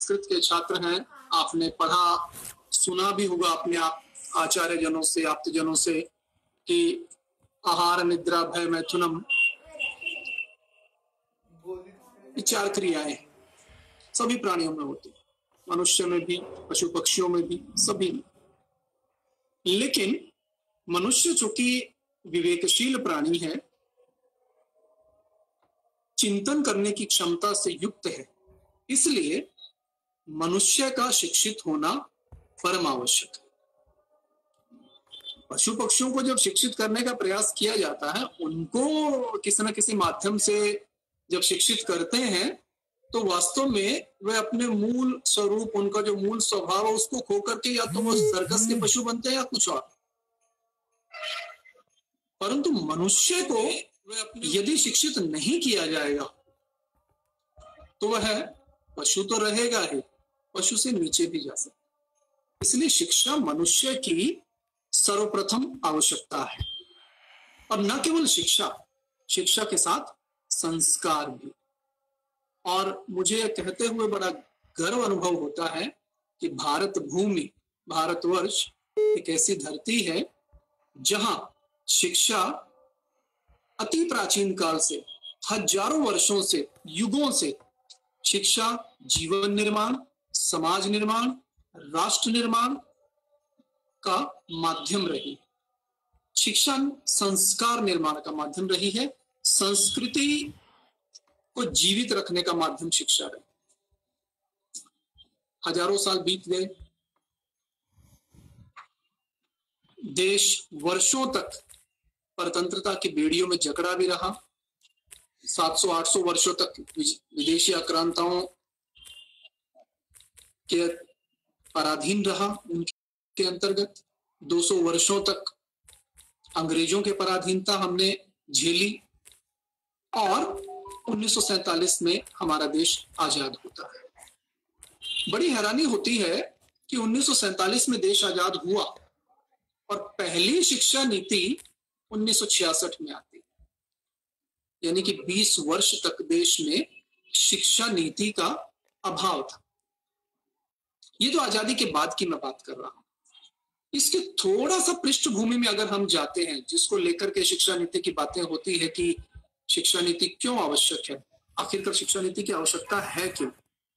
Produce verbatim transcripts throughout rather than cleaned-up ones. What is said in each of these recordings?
संस्कृत के छात्र हैं, आपने पढ़ा सुना भी होगा अपने आप आचार्य जनों से, आप्त जनों से कि आहार निद्रा भय मैथुनम चार क्रियाएं सभी प्राणियों में होती, मनुष्य में भी, पशु पक्षियों में भी, सभी में। लेकिन मनुष्य चूंकि विवेकशील प्राणी है, चिंतन करने की क्षमता से युक्त है, इसलिए मनुष्य का शिक्षित होना परम आवश्यक है। पशु पक्षियों को जब शिक्षित करने का प्रयास किया जाता है, उनको किसी न किसी माध्यम से जब शिक्षित करते हैं, तो वास्तव में वे अपने मूल स्वरूप, उनका जो मूल स्वभाव है उसको खो करके या तो वो सर्कस के पशु बनते हैं या कुछ और। परंतु मनुष्य को यदि शिक्षित नहीं किया जाएगा तो वह पशु तो रहेगा ही, पशु से नीचे भी जा सकता। इसलिए शिक्षा मनुष्य की सर्वप्रथम आवश्यकता है। और न केवल शिक्षा, शिक्षा के साथ संस्कार भी। और मुझे यह कहते हुए बड़ा गर्व अनुभव होता है कि भारत भूमि, भारतवर्ष एक ऐसी धरती है जहां शिक्षा अति प्राचीन काल से, हजारों वर्षों से, युगों से शिक्षा जीवन निर्माण, समाज निर्माण, राष्ट्र निर्माण का माध्यम रही। शिक्षा संस्कार निर्माण का माध्यम रही है, संस्कृति को जीवित रखने का माध्यम शिक्षा रही। हजारों साल बीत गए, देश वर्षों तक परतंत्रता की बेड़ियों में जकड़ा भी रहा, सात सौ आठ सौ वर्षों तक विदेशी आक्रांताओं के पराधीन रहा, उनके अंतर्गत दो सौ वर्षों तक अंग्रेजों के पराधीनता हमने झेली, और उन्नीस सौ सैंतालीस में हमारा देश आजाद होता है। बड़ी हैरानी होती है कि उन्नीस सौ सैंतालीस में देश आजाद हुआ और पहली शिक्षा नीति उन्नीस सौ छियासठ में आती, यानी कि बीस वर्ष तक देश में शिक्षा नीति का अभाव था। ये तो आजादी के बाद की मैं बात कर रहा हूं। इसके थोड़ा सा पृष्ठभूमि में अगर हम जाते हैं, जिसको लेकर के शिक्षा नीति की बातें होती है कि शिक्षा नीति क्यों आवश्यक है, आखिरकार शिक्षा नीति की आवश्यकता है क्यों,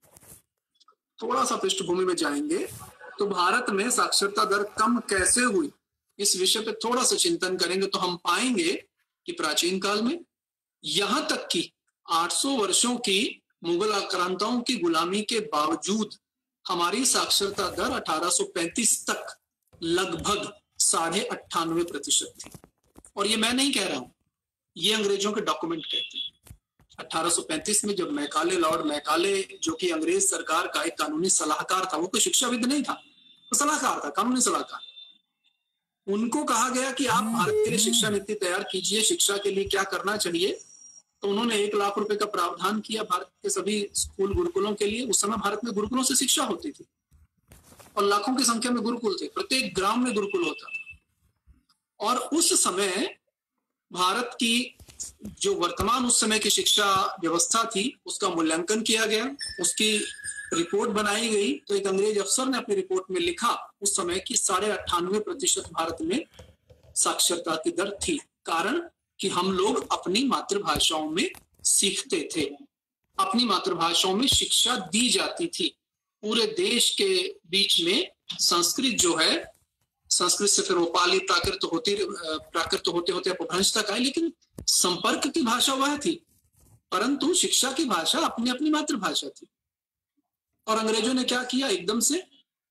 थोड़ा सा पृष्ठभूमि में जाएंगे तो भारत में साक्षरता दर कम कैसे हुई, इस विषय पे थोड़ा सा चिंतन करेंगे तो हम पाएंगे कि प्राचीन काल में यहां तक कि आठ सौ वर्षों की मुगल आक्रांताओं की गुलामी के बावजूद हमारी साक्षरता दर अठारह सौ पैंतीस तक लगभग साढ़े अट्ठानवे प्रतिशत थी। और ये मैं नहीं कह रहा हूं, ये अंग्रेजों के डॉक्यूमेंट कहते हैं। अठारह सौ पैंतीस में जब मैकाले, लॉर्ड मैकाले, जो कि अंग्रेज सरकार का एक कानूनी सलाहकार था, वो कोई शिक्षाविद नहीं था, वो सलाहकार था, कानूनी सलाहकार, उनको कहा गया कि आप भारत के लिए शिक्षा नीति तैयार कीजिए, शिक्षा के लिए क्या करना चाहिए। तो उन्होंने एक लाख रुपए का प्रावधान किया भारत के सभी स्कूल गुरुकुलों के लिए। उस समय भारत में गुरुकुलों से शिक्षा होती थी और लाखों की संख्या में गुरुकुल थे, प्रत्येक ग्राम में गुरुकुल होता था। और उस समय भारत की जो वर्तमान उस समय की शिक्षा व्यवस्था थी, उसका मूल्यांकन किया गया, उसकी रिपोर्ट बनाई गई। तो एक अंग्रेज अफसर ने अपनी रिपोर्ट में लिखा उस समय की साढ़े अट्ठानवे प्रतिशत भारत में साक्षरता की दर थी। कारण कि हम लोग अपनी मातृभाषाओं में सीखते थे, अपनी मातृभाषाओं में शिक्षा दी जाती थी। पूरे देश के बीच में संस्कृत जो है, संस्कृत से फिर वो पाली प्राकृत होती प्राकृत होते होते अपभ्रंश तक आए, लेकिन संपर्क की भाषा वह थी, परंतु शिक्षा की भाषा अपनी अपनी मातृभाषा थी। और अंग्रेजों ने क्या किया, एकदम से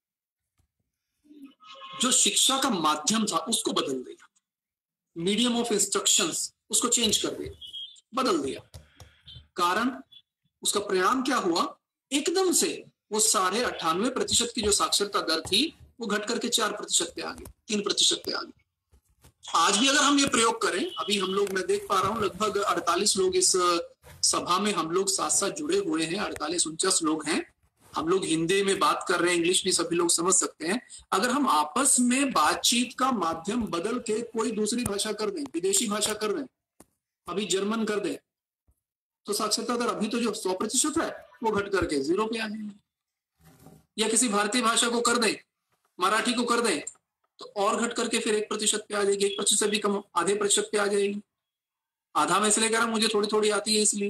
जो शिक्षा का माध्यम था उसको बदल दिया, मीडियम ऑफ इंस्ट्रक्शंस उसको चेंज कर दिया, बदल दिया। कारण उसका परिणाम क्या हुआ, एकदम से वो साढ़े अट्ठानवे प्रतिशत की जो साक्षरता दर थी वो घट करके चार प्रतिशत पे आ गई, तीन प्रतिशत पे आ गई। आज भी अगर हम ये प्रयोग करें, अभी हम लोग, मैं देख पा रहा हूं लगभग अड़तालीस लोग इस सभा में हम लोग साथ साथ जुड़े हुए हैं, अड़तालीस उनचास लोग हैं। हम लोग हिंदी में बात कर रहे हैं, इंग्लिश भी सभी लोग समझ सकते हैं। अगर हम आपस में बातचीत का माध्यम बदल के कोई दूसरी भाषा कर दें, विदेशी भाषा कर दें, अभी जर्मन कर दें, तो साक्षरता दर अभी तो जो सौ प्रतिशत है वो घट करके जीरो पे आ जाएगी। या किसी भारतीय भाषा को कर दें, मराठी को कर दें, तो और घट करके फिर एक प्रतिशत पे आ जाएगी, एक प्रतिशत भी कम, आधे प्रतिशत पे आ जाएगी। आधा मैं इसलिए कह रहा हूं मुझे थोड़ी थोड़ी आती है इसलिए।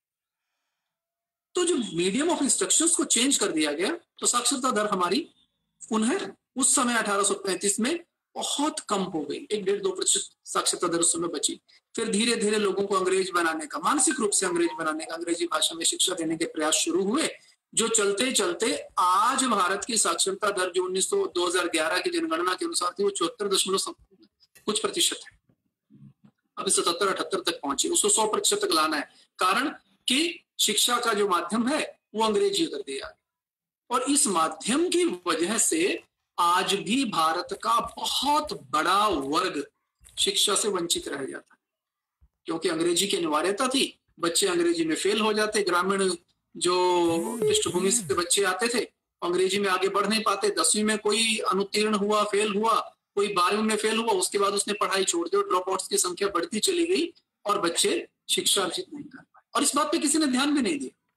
तो जो मीडियम ऑफ इंस्ट्रक्शंस को चेंज कर दिया गया, तो साक्षरता दर हमारी पुनः उस समय अठारह सौ पैंतीस में बहुत कम हो गई, एक डेढ़ दो प्रतिशत साक्षरता दर उस समय बची। फिर धीरे धीरे लोगों को अंग्रेज बनाने का, मानसिक रूप से अंग्रेज बनाने का, अंग्रेजी भाषा में शिक्षा देने के प्रयास शुरू हुए, जो चलते चलते आज भारत की साक्षरता दर जो उन्नीस सौ दो हजार ग्यारह की जनगणना के अनुसार थी, वो चौहत्तर दशमलव कुछ प्रतिशत है, अभी सतहत्तर अठहत्तर तक पहुंची। उसको सौ प्रतिशत तक लाना है, कारण कि शिक्षा का जो माध्यम है वो अंग्रेजी कर दिया, और इस माध्यम की वजह से आज भी भारत का बहुत बड़ा वर्ग शिक्षा से वंचित रह जाता है, क्योंकि अंग्रेजी की अनिवार्यता थी। बच्चे अंग्रेजी में फेल हो जाते, ग्रामीण जो पृष्ठभूमि से बच्चे आते थे अंग्रेजी में आगे बढ़ नहीं पाते। दसवीं में कोई अनुत्तीर्ण हुआ, फेल हुआ, कोई बारहवीं में फेल हुआ, उसके बाद उसने पढ़ाई छोड़ दी, ड्रॉप आउट्स की संख्या बढ़ती चली गई और बच्चे शिक्षा अर्जित नहीं कर पाए। और इस बात पे किसी ने ध्यान भी नहीं दिया।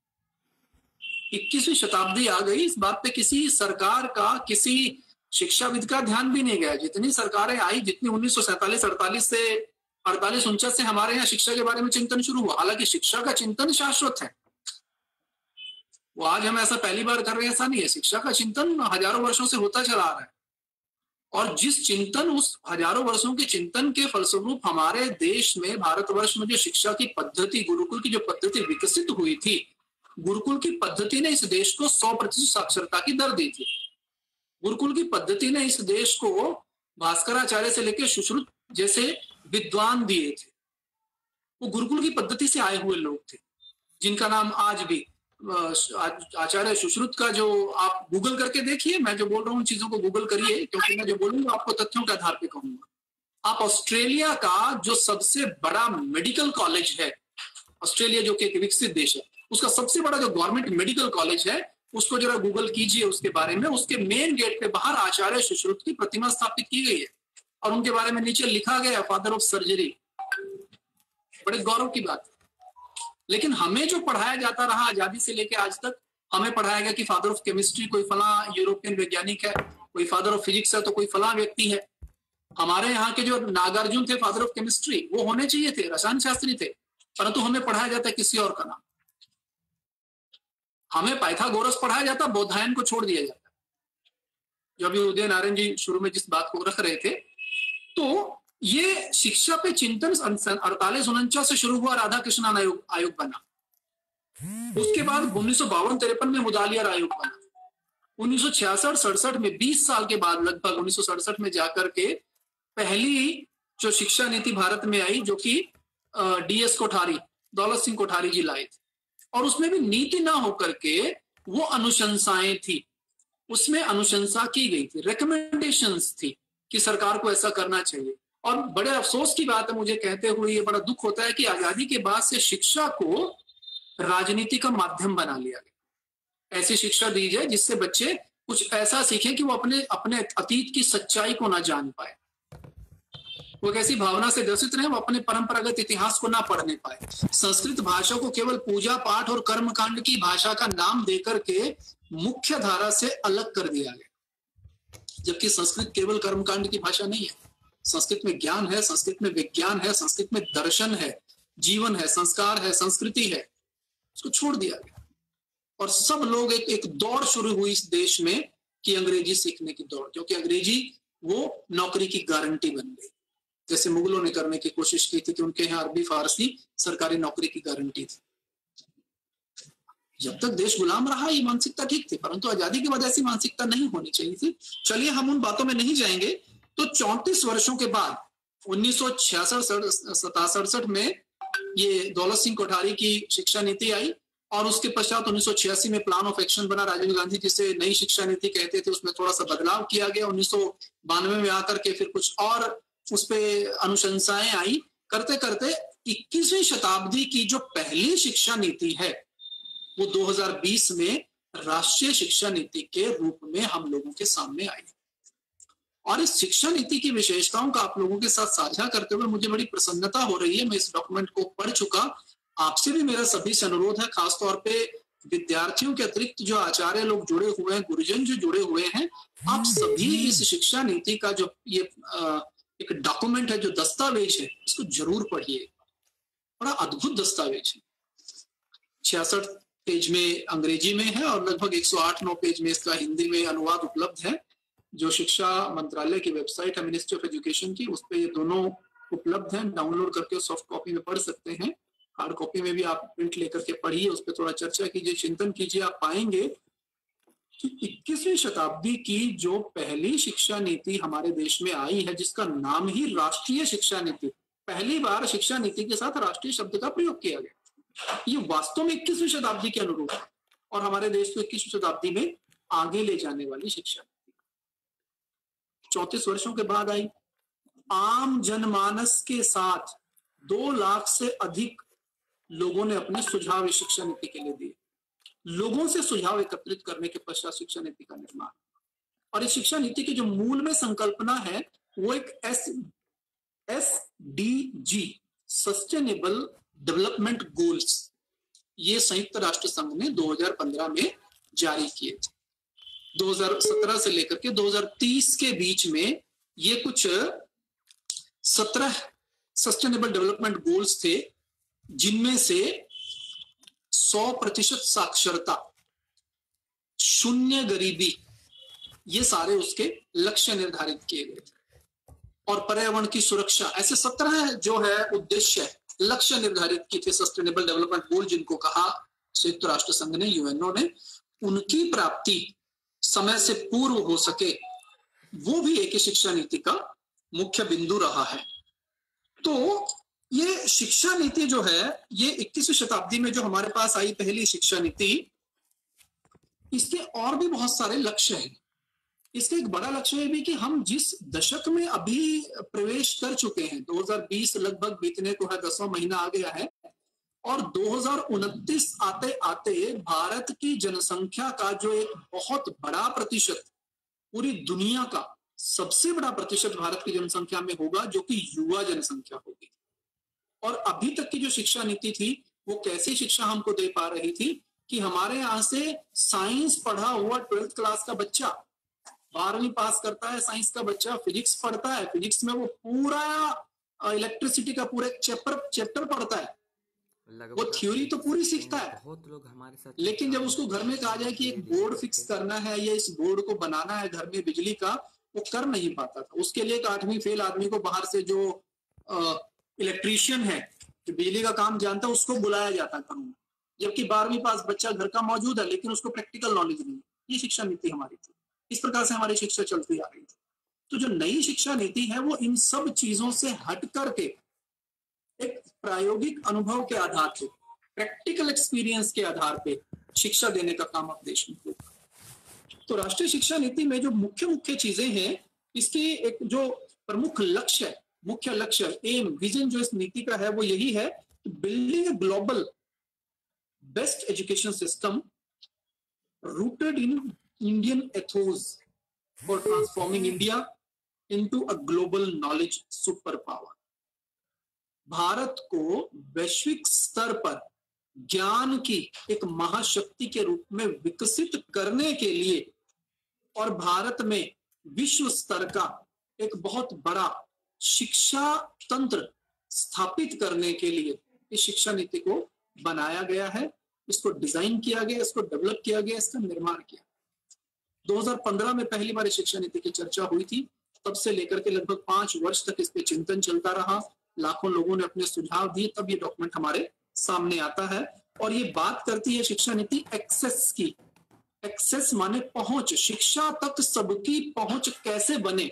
इक्कीसवीं शताब्दी आ गई, इस बात पे किसी सरकार का, किसी शिक्षाविद का ध्यान भी नहीं गया। जितनी सरकारें आई, जितनी उन्नीस सौ सैंतालीस अड़तालीस से अड़तालीस उनचास से हमारे यहाँ शिक्षा के बारे में चिंतन शुरू हुआ। हालांकि शिक्षा का चिंतन शाश्वत है, वो आज हम ऐसा पहली बार कर रहे हैं ऐसा नहीं है। शिक्षा का चिंतन हजारों वर्षों से होता चला आ रहा है, और जिस चिंतन, उस हजारों वर्षों के चिंतन के फलस्वरूप हमारे देश में, भारतवर्ष में जो शिक्षा की पद्धति, गुरुकुल की जो पद्धति विकसित हुई थी, गुरुकुल की पद्धति ने इस देश को सौ प्रतिशत साक्षरता की दर दी थी। गुरुकुल की पद्धति ने इस देश को भास्कराचार्य से लेकर सुश्रुत जैसे विद्वान दिए थे। वो गुरुकुल की पद्धति से आए हुए लोग थे, जिनका नाम आज भी आचार्य सुश्रुत का, जो आप गूगल करके देखिए, मैं जो बोल रहा हूँ चीजों को गूगल करिए, क्योंकि मैं जो बोलूंगा आपको तथ्यों के आधार पर कहूंगा। आप ऑस्ट्रेलिया का जो सबसे बड़ा मेडिकल कॉलेज है, ऑस्ट्रेलिया जो कि एक विकसित देश है, उसका सबसे बड़ा जो गवर्नमेंट मेडिकल कॉलेज है, उसको जरा गूगल कीजिए उसके बारे में। उसके मेन गेट पे बाहर आचार्य सुश्रुत की प्रतिमा स्थापित की गई है, और उनके बारे में नीचे लिखा गया फादर ऑफ सर्जरी। बड़े गौरव की बात है। लेकिन हमें जो पढ़ाया जाता रहा आजादी से लेकर आज तक, हमें पढ़ाया गया कि फादर ऑफ केमिस्ट्री कोई फला यूरोपियन वैज्ञानिक है, कोई फादर ऑफ फिजिक्स है तो कोई फला व्यक्ति है। हमारे यहाँ के जो नागार्जुन थे फादर ऑफ केमिस्ट्री, वो होने चाहिए थे, रसायन शास्त्री थे, परंतु हमें पढ़ाया जाता है किसी और का नाम। हमें पाइथागोरस पढ़ाया जाता, बौधायन को छोड़ दिया जाता। जो अभी उदय नारायण जी शुरू में जिस बात को रख रहे थे, तो ये शिक्षा पे चिंतन अड़तालीस उनचास से शुरू हुआ, राधा कृष्णन आयोग आयोग बना। उसके बाद उन्नीस सौ बावन तिरपन में मुदालियार आयोग बना। उन्नीस सौ छियासठ सड़सठ में, बीस साल के बाद लगभग उन्नीस सौ सड़सठ में जाकर के पहली जो शिक्षा नीति भारत में आई, जो कि डी एस कोठारी, दौलत सिंह कोठारी जी लाए थे। और उसमें भी नीति ना होकर के वो अनुशंसाएं थी, उसमें अनुशंसा की गई थी, रिकमेंडेशंस थी कि सरकार को ऐसा करना चाहिए। और बड़े अफसोस की बात है, मुझे कहते हुए ये बड़ा दुख होता है कि आजादी के बाद से शिक्षा को राजनीति का माध्यम बना लिया गया। ऐसी शिक्षा दी जाए जिससे बच्चे कुछ ऐसा सीखें कि वो अपने अपने अतीत की सच्चाई को ना जान पाए, वो एक ऐसी भावना से ग्रसित रहे, वो अपने परंपरागत इतिहास को ना पढ़ने पाए। संस्कृत भाषा को केवल पूजा पाठ और कर्मकांड की भाषा का नाम देकर के मुख्य धारा से अलग कर दिया गया, जबकि संस्कृत केवल कर्मकांड की भाषा नहीं है। संस्कृत में ज्ञान है, संस्कृत में विज्ञान है, संस्कृत में दर्शन है, जीवन है, संस्कार है, संस्कृति है। उसको छोड़ दिया गया और सब लोग एक एक दौड़ शुरू हुई इस देश में कि अंग्रेजी सीखने की दौड़, क्योंकि अंग्रेजी वो नौकरी की गारंटी बन गई, जैसे मुगलों ने करने की कोशिश की थी कि उनके यहाँ अरबी फारसी सरकारी नौकरी की गारंटी थी। जब तक देश गुलाम रहा ये मानसिकता ठीक थी, परंतु आजादी के बाद ऐसी मानसिकता नहीं होनी चाहिए थी। चलिए हम उन बातों में नहीं जाएंगे। तो चौंतीस वर्षों के बाद उन्नीस सौ छियासठ सड़सठ में ये दौलत सिंह कोठारी की शिक्षा नीति आई, और उसके पश्चात उन्नीस सौ छियासी में प्लान ऑफ एक्शन बना, राजीव गांधी जिसे नई शिक्षा नीति कहते थे, उसमें थोड़ा सा बदलाव किया गया। उन्नीस सौ बानवे में आकर के फिर कुछ और उस पे अनुशंसाएं आई। करते करते इक्कीसवीं शताब्दी की जो पहली शिक्षा नीति है वो दो हज़ार बीस में राष्ट्रीय शिक्षा नीति के रूप में हम लोगों के सामने आई। और इस शिक्षा नीति की विशेषताओं का आप लोगों के साथ साझा करते हुए मुझे बड़ी प्रसन्नता हो रही है। मैं इस डॉक्यूमेंट को पढ़ चुका, आपसे भी मेरा सभी से अनुरोध है, खासतौर पे विद्यार्थियों के अतिरिक्त जो आचार्य लोग जुड़े हुए हैं, गुरुजन जो जुड़े हुए हैं, आप सभी इस शिक्षा नीति का जो ये आ, एक डॉक्यूमेंट है, जो दस्तावेज है, इसको जरूर पढ़िए। बड़ा अद्भुत दस्तावेज है। छियासठ पेज में अंग्रेजी में है और लगभग एक सौ आठ नौ पेज में इसका हिंदी में अनुवाद उपलब्ध है। जो शिक्षा मंत्रालय की वेबसाइट है, मिनिस्ट्री ऑफ एजुकेशन की, उस पर ये दोनों उपलब्ध हैं। डाउनलोड करके सॉफ्ट कॉपी में पढ़ सकते हैं, हार्ड कॉपी में भी आप प्रिंट लेकर के पढ़िए, उस पर थोड़ा चर्चा कीजिए, चिंतन कीजिए। आप पाएंगे कि इक्कीसवीं शताब्दी की जो पहली शिक्षा नीति हमारे देश में आई है, जिसका नाम ही राष्ट्रीय शिक्षा नीति, पहली बार शिक्षा नीति के साथ राष्ट्रीय शब्द का प्रयोग किया गया, ये वास्तव में इक्कीसवीं शताब्दी के अनुरूप है और हमारे देश को इक्कीसवीं शताब्दी में आगे ले जाने वाली शिक्षा नीति चौंतीस वर्षों के बाद आई। आम जनमानस के साथ दो लाख से अधिक लोगों ने अपने सुझाव इस शिक्षा नीति के लिए दिए। लोगों से सुझाव एकत्रित करने के पश्चात शिक्षा नीति का निर्माण। और इस शिक्षा नीति की जो मूल में संकल्पना है वो एक S S D G sustainable development goals, ये संयुक्त राष्ट्र संघ ने दो हज़ार पंद्रह में जारी किए थे। दो हज़ार सत्रह से लेकर के दो हज़ार तीस के बीच में ये कुछ सत्रह सस्टेनेबल डेवलपमेंट गोल्स थे, जिनमें से सौ प्रतिशत साक्षरता, शून्य गरीबी, ये सारे उसके लक्ष्य निर्धारित किए गए थे। और पर्यावरण की सुरक्षा, ऐसे सत्रह जो है उद्देश्य लक्ष्य निर्धारित किए थे, सस्टेनेबल डेवलपमेंट गोल जिनको कहा संयुक्त राष्ट्र संघ ने, यूएनओ ने, उनकी प्राप्ति समय से पूर्व हो सके, वो भी एक शिक्षा नीति का मुख्य बिंदु रहा है। तो ये शिक्षा नीति जो है, ये इक्कीसवीं शताब्दी में जो हमारे पास आई पहली शिक्षा नीति, इसके और भी बहुत सारे लक्ष्य हैं। इसका एक बड़ा लक्ष्य है भी कि हम जिस दशक में अभी प्रवेश कर चुके हैं, दो हज़ार बीस लगभग बीतने को है, दसवां महीना आ गया है, और दो हज़ार उनतीस आते आते भारत की जनसंख्या का जो एक बहुत बड़ा प्रतिशत, पूरी दुनिया का सबसे बड़ा प्रतिशत भारत की जनसंख्या में होगा, जो कि युवा जनसंख्या होगी। और अभी तक की जो शिक्षा नीति थी वो कैसी शिक्षा हमको दे पा रही थी कि हमारे यहाँ से साइंस पढ़ा हुआ ट्वेल्थ क्लास का बच्चा, बारहवीं पास करता है साइंस का बच्चा, फिजिक्स पढ़ता है, फिजिक्स में वो पूरा इलेक्ट्रिसिटी का पूरा चैप्टर चैप्टर पढ़ता है, वो थ्योरी तो पूरी सीखता है, बहुत लोग हमारे साथ, लेकिन जब उसको घर में कहा जाए कि एक बोर्ड फिक्स करना है या इस बोर्ड को बनाना है घर में बिजली का, वो कर नहीं पाता था। उसके लिए एक आठवीं फेल आदमी को बाहर से जो इलेक्ट्रीशियन है, जो बिजली का काम जानता है, उसको बुलाया जाता था, जबकि बारहवीं पास बच्चा घर का मौजूद है लेकिन उसको प्रैक्टिकल नॉलेज नहीं। ये शिक्षा नीति हमारी थी, इस प्रकार से हमारी शिक्षा चलती आ रही थी। तो जो नई शिक्षा नीति है वो इन सब चीजों से हट करके एक प्रायोगिक अनुभव के आधार पे, प्रैक्टिकल एक्सपीरियंस के आधार पे शिक्षा देने का काम अब देश में होगा। तो राष्ट्रीय शिक्षा नीति में जो मुख्य मुख्य चीजें हैं, इसकी एक जो प्रमुख लक्ष्य है, मुख्य लक्ष्य, एम, विजन जो इस नीति का है वो यही है, building a global best education system rooted in Indian ethos for transforming India into a global knowledge super power. Bharat को वैश्विक स्तर पर ज्ञान की एक महाशक्ति के रूप में विकसित करने के लिए और भारत में विश्व स्तर का एक बहुत बड़ा शिक्षा तंत्र स्थापित करने के लिए इस शिक्षा नीति को बनाया गया है, इसको डिजाइन किया गया, इसको डेवलप किया गया, इसका निर्माण किया। दो हज़ार पंद्रह में पहली बार शिक्षा नीति की चर्चा हुई थी, तब से लेकर के लगभग पांच वर्ष तक इस पे चिंतन चलता रहा, लाखों लोगों ने अपने सुझाव दिए, तब ये डॉक्यूमेंट हमारे सामने आता है। और ये बात करती है शिक्षा नीति एक्सेस की। एक्सेस माने पहुंच, शिक्षा तक सबकी पहुंच कैसे बने,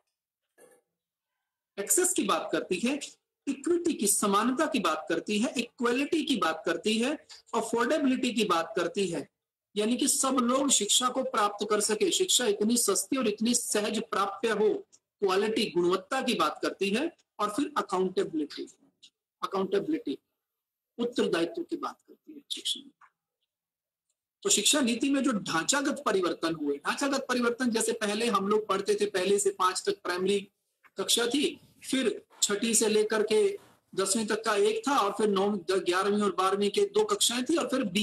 एक्सेस की बात करती है, इक्विटी की, समानता की बात करती है, इक्वलिटी की बात करती है, अफोर्डेबिलिटी की बात करती है, यानी कि सब लोग शिक्षा को प्राप्त कर सके, शिक्षा इतनी सस्ती और इतनी सहज प्राप्य हो, क्वालिटी, गुणवत्ता की बात करती है। और फिर अकाउंटेबिलिटी, अकाउंटेबिलिटी उत्तरदायित्व की बात करती है शिक्षा नीति। तो शिक्षा नीति में जो ढांचागत परिवर्तन हुए, ढांचागत परिवर्तन जैसे पहले हम लोग पढ़ते थे, पहले से पांच तक प्राइमरी कक्षा थी, फिर छठी से लेकर के दसवीं तक का एक था, और फिर नौ ग्यारहवीं और बारहवीं के दो कक्षाएं थी, और फिर बीए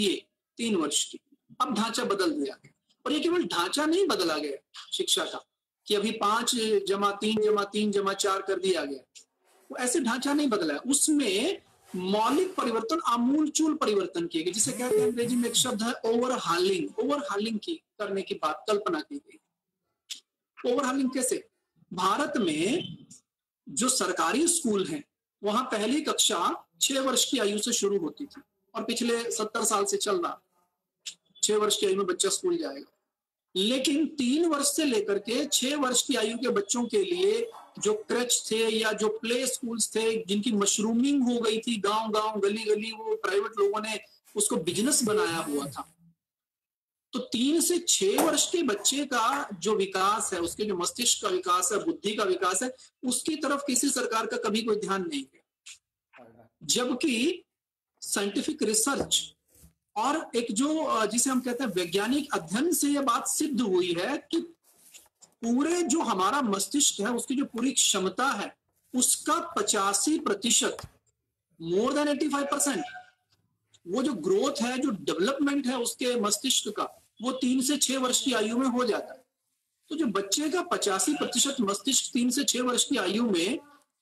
तीन वर्ष की। अब ढांचा बदल दिया गया, और ये केवल ढांचा नहीं बदला गया शिक्षा का कि अभी पांच जमा तीन जमा तीन जमा चार कर दिया गया, वो ऐसे ढांचा नहीं बदला है, उसमें मौलिक परिवर्तन, आमूलचूल परिवर्तन किए गए, जिसे कहते हैं अंग्रेजी में एक शब्द है ओवरहालिंग। ओवरहालिंग की करने की बात कल्पना की गई। ओवरहालिंग कैसे? भारत में जो सरकारी स्कूल हैं वहां पहली कक्षा छह वर्ष की आयु से शुरू होती थी, और पिछले सत्तर साल से चल रहा, छह वर्ष की आयु में बच्चा स्कूल जाएगा। लेकिन तीन वर्ष से लेकर के छह वर्ष की आयु के बच्चों के लिए जो क्रच थे या जो प्ले स्कूल्स थे, जिनकी मशरूमिंग हो गई थी गांव गांव गली गली, वो प्राइवेट लोगों ने उसको बिजनेस बनाया हुआ था। तो तीन से छह वर्ष के बच्चे का जो विकास है, उसके जो मस्तिष्क का विकास है, बुद्धि का विकास है, उसकी तरफ किसी सरकार का कभी कोई ध्यान नहीं है। जबकि साइंटिफिक रिसर्च और एक जो जिसे हम कहते हैं वैज्ञानिक अध्ययन से यह बात सिद्ध हुई है कि पूरे जो हमारा मस्तिष्क है, उसकी जो पूरी क्षमता है, उसका पचासी प्रतिशत, more than eighty five percent, वो जो ग्रोथ है, जो डेवलपमेंट है उसके मस्तिष्क का, वो तीन से छह वर्ष की आयु में हो जाता है। तो जो बच्चे का पचासी प्रतिशत मस्तिष्क तीन से छह वर्ष की आयु में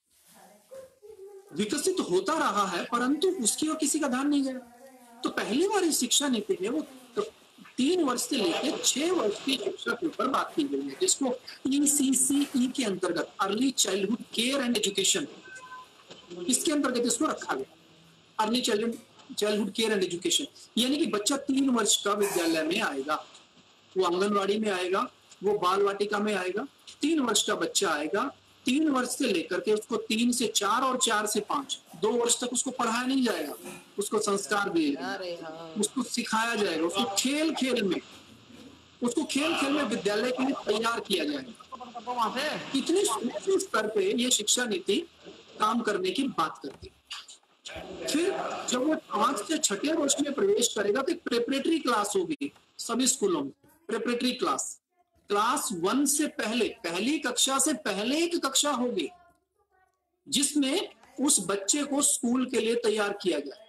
विकसित होता रहा है, परंतु उसकी और किसी का ध्यान नहीं गया। तो पहली बार इस शिक्षा नीति में वो तो तीन वर्ष से लेकर छह वर्ष की शिक्षा के ऊपर बात की गई है, जिसको ई सी सी ई के अंतर्गत, early childhood care and education, इसके अंतर्गत इसको रखा गया। Early childhood childhood care and education, यानी कि बच्चा तीन वर्ष का विद्यालय में आएगा, वो आंगनवाड़ी में आएगा, वो बाल वाटिका में आएगा, तीन वर्ष का बच्चा आएगा। तीन वर्ष से लेकर के उसको तीन से चार और चार से पांच, दो वर्ष तक उसको पढ़ाया नहीं जाएगा, उसको संस्कार दिए जाएंगे, उसको सिखाया जाएगा, उसको खेल खेल में उसको खेल खेल में विद्यालय के लिए तैयार किया जाएगा। इतनी सूक्ष्म स्तर पे ये शिक्षा नीति काम करने की बात करती है। फिर जब वो पांच से छठे वर्ष में प्रवेश करेगा तो एक प्रेपरेटरी क्लास होगी सभी स्कूलों में। प्रेपरेटरी क्लास, क्लास वन से पहले, पहली कक्षा से पहले एक कक्षा होगी जिसमें उस बच्चे को स्कूल के लिए तैयार किया जाए,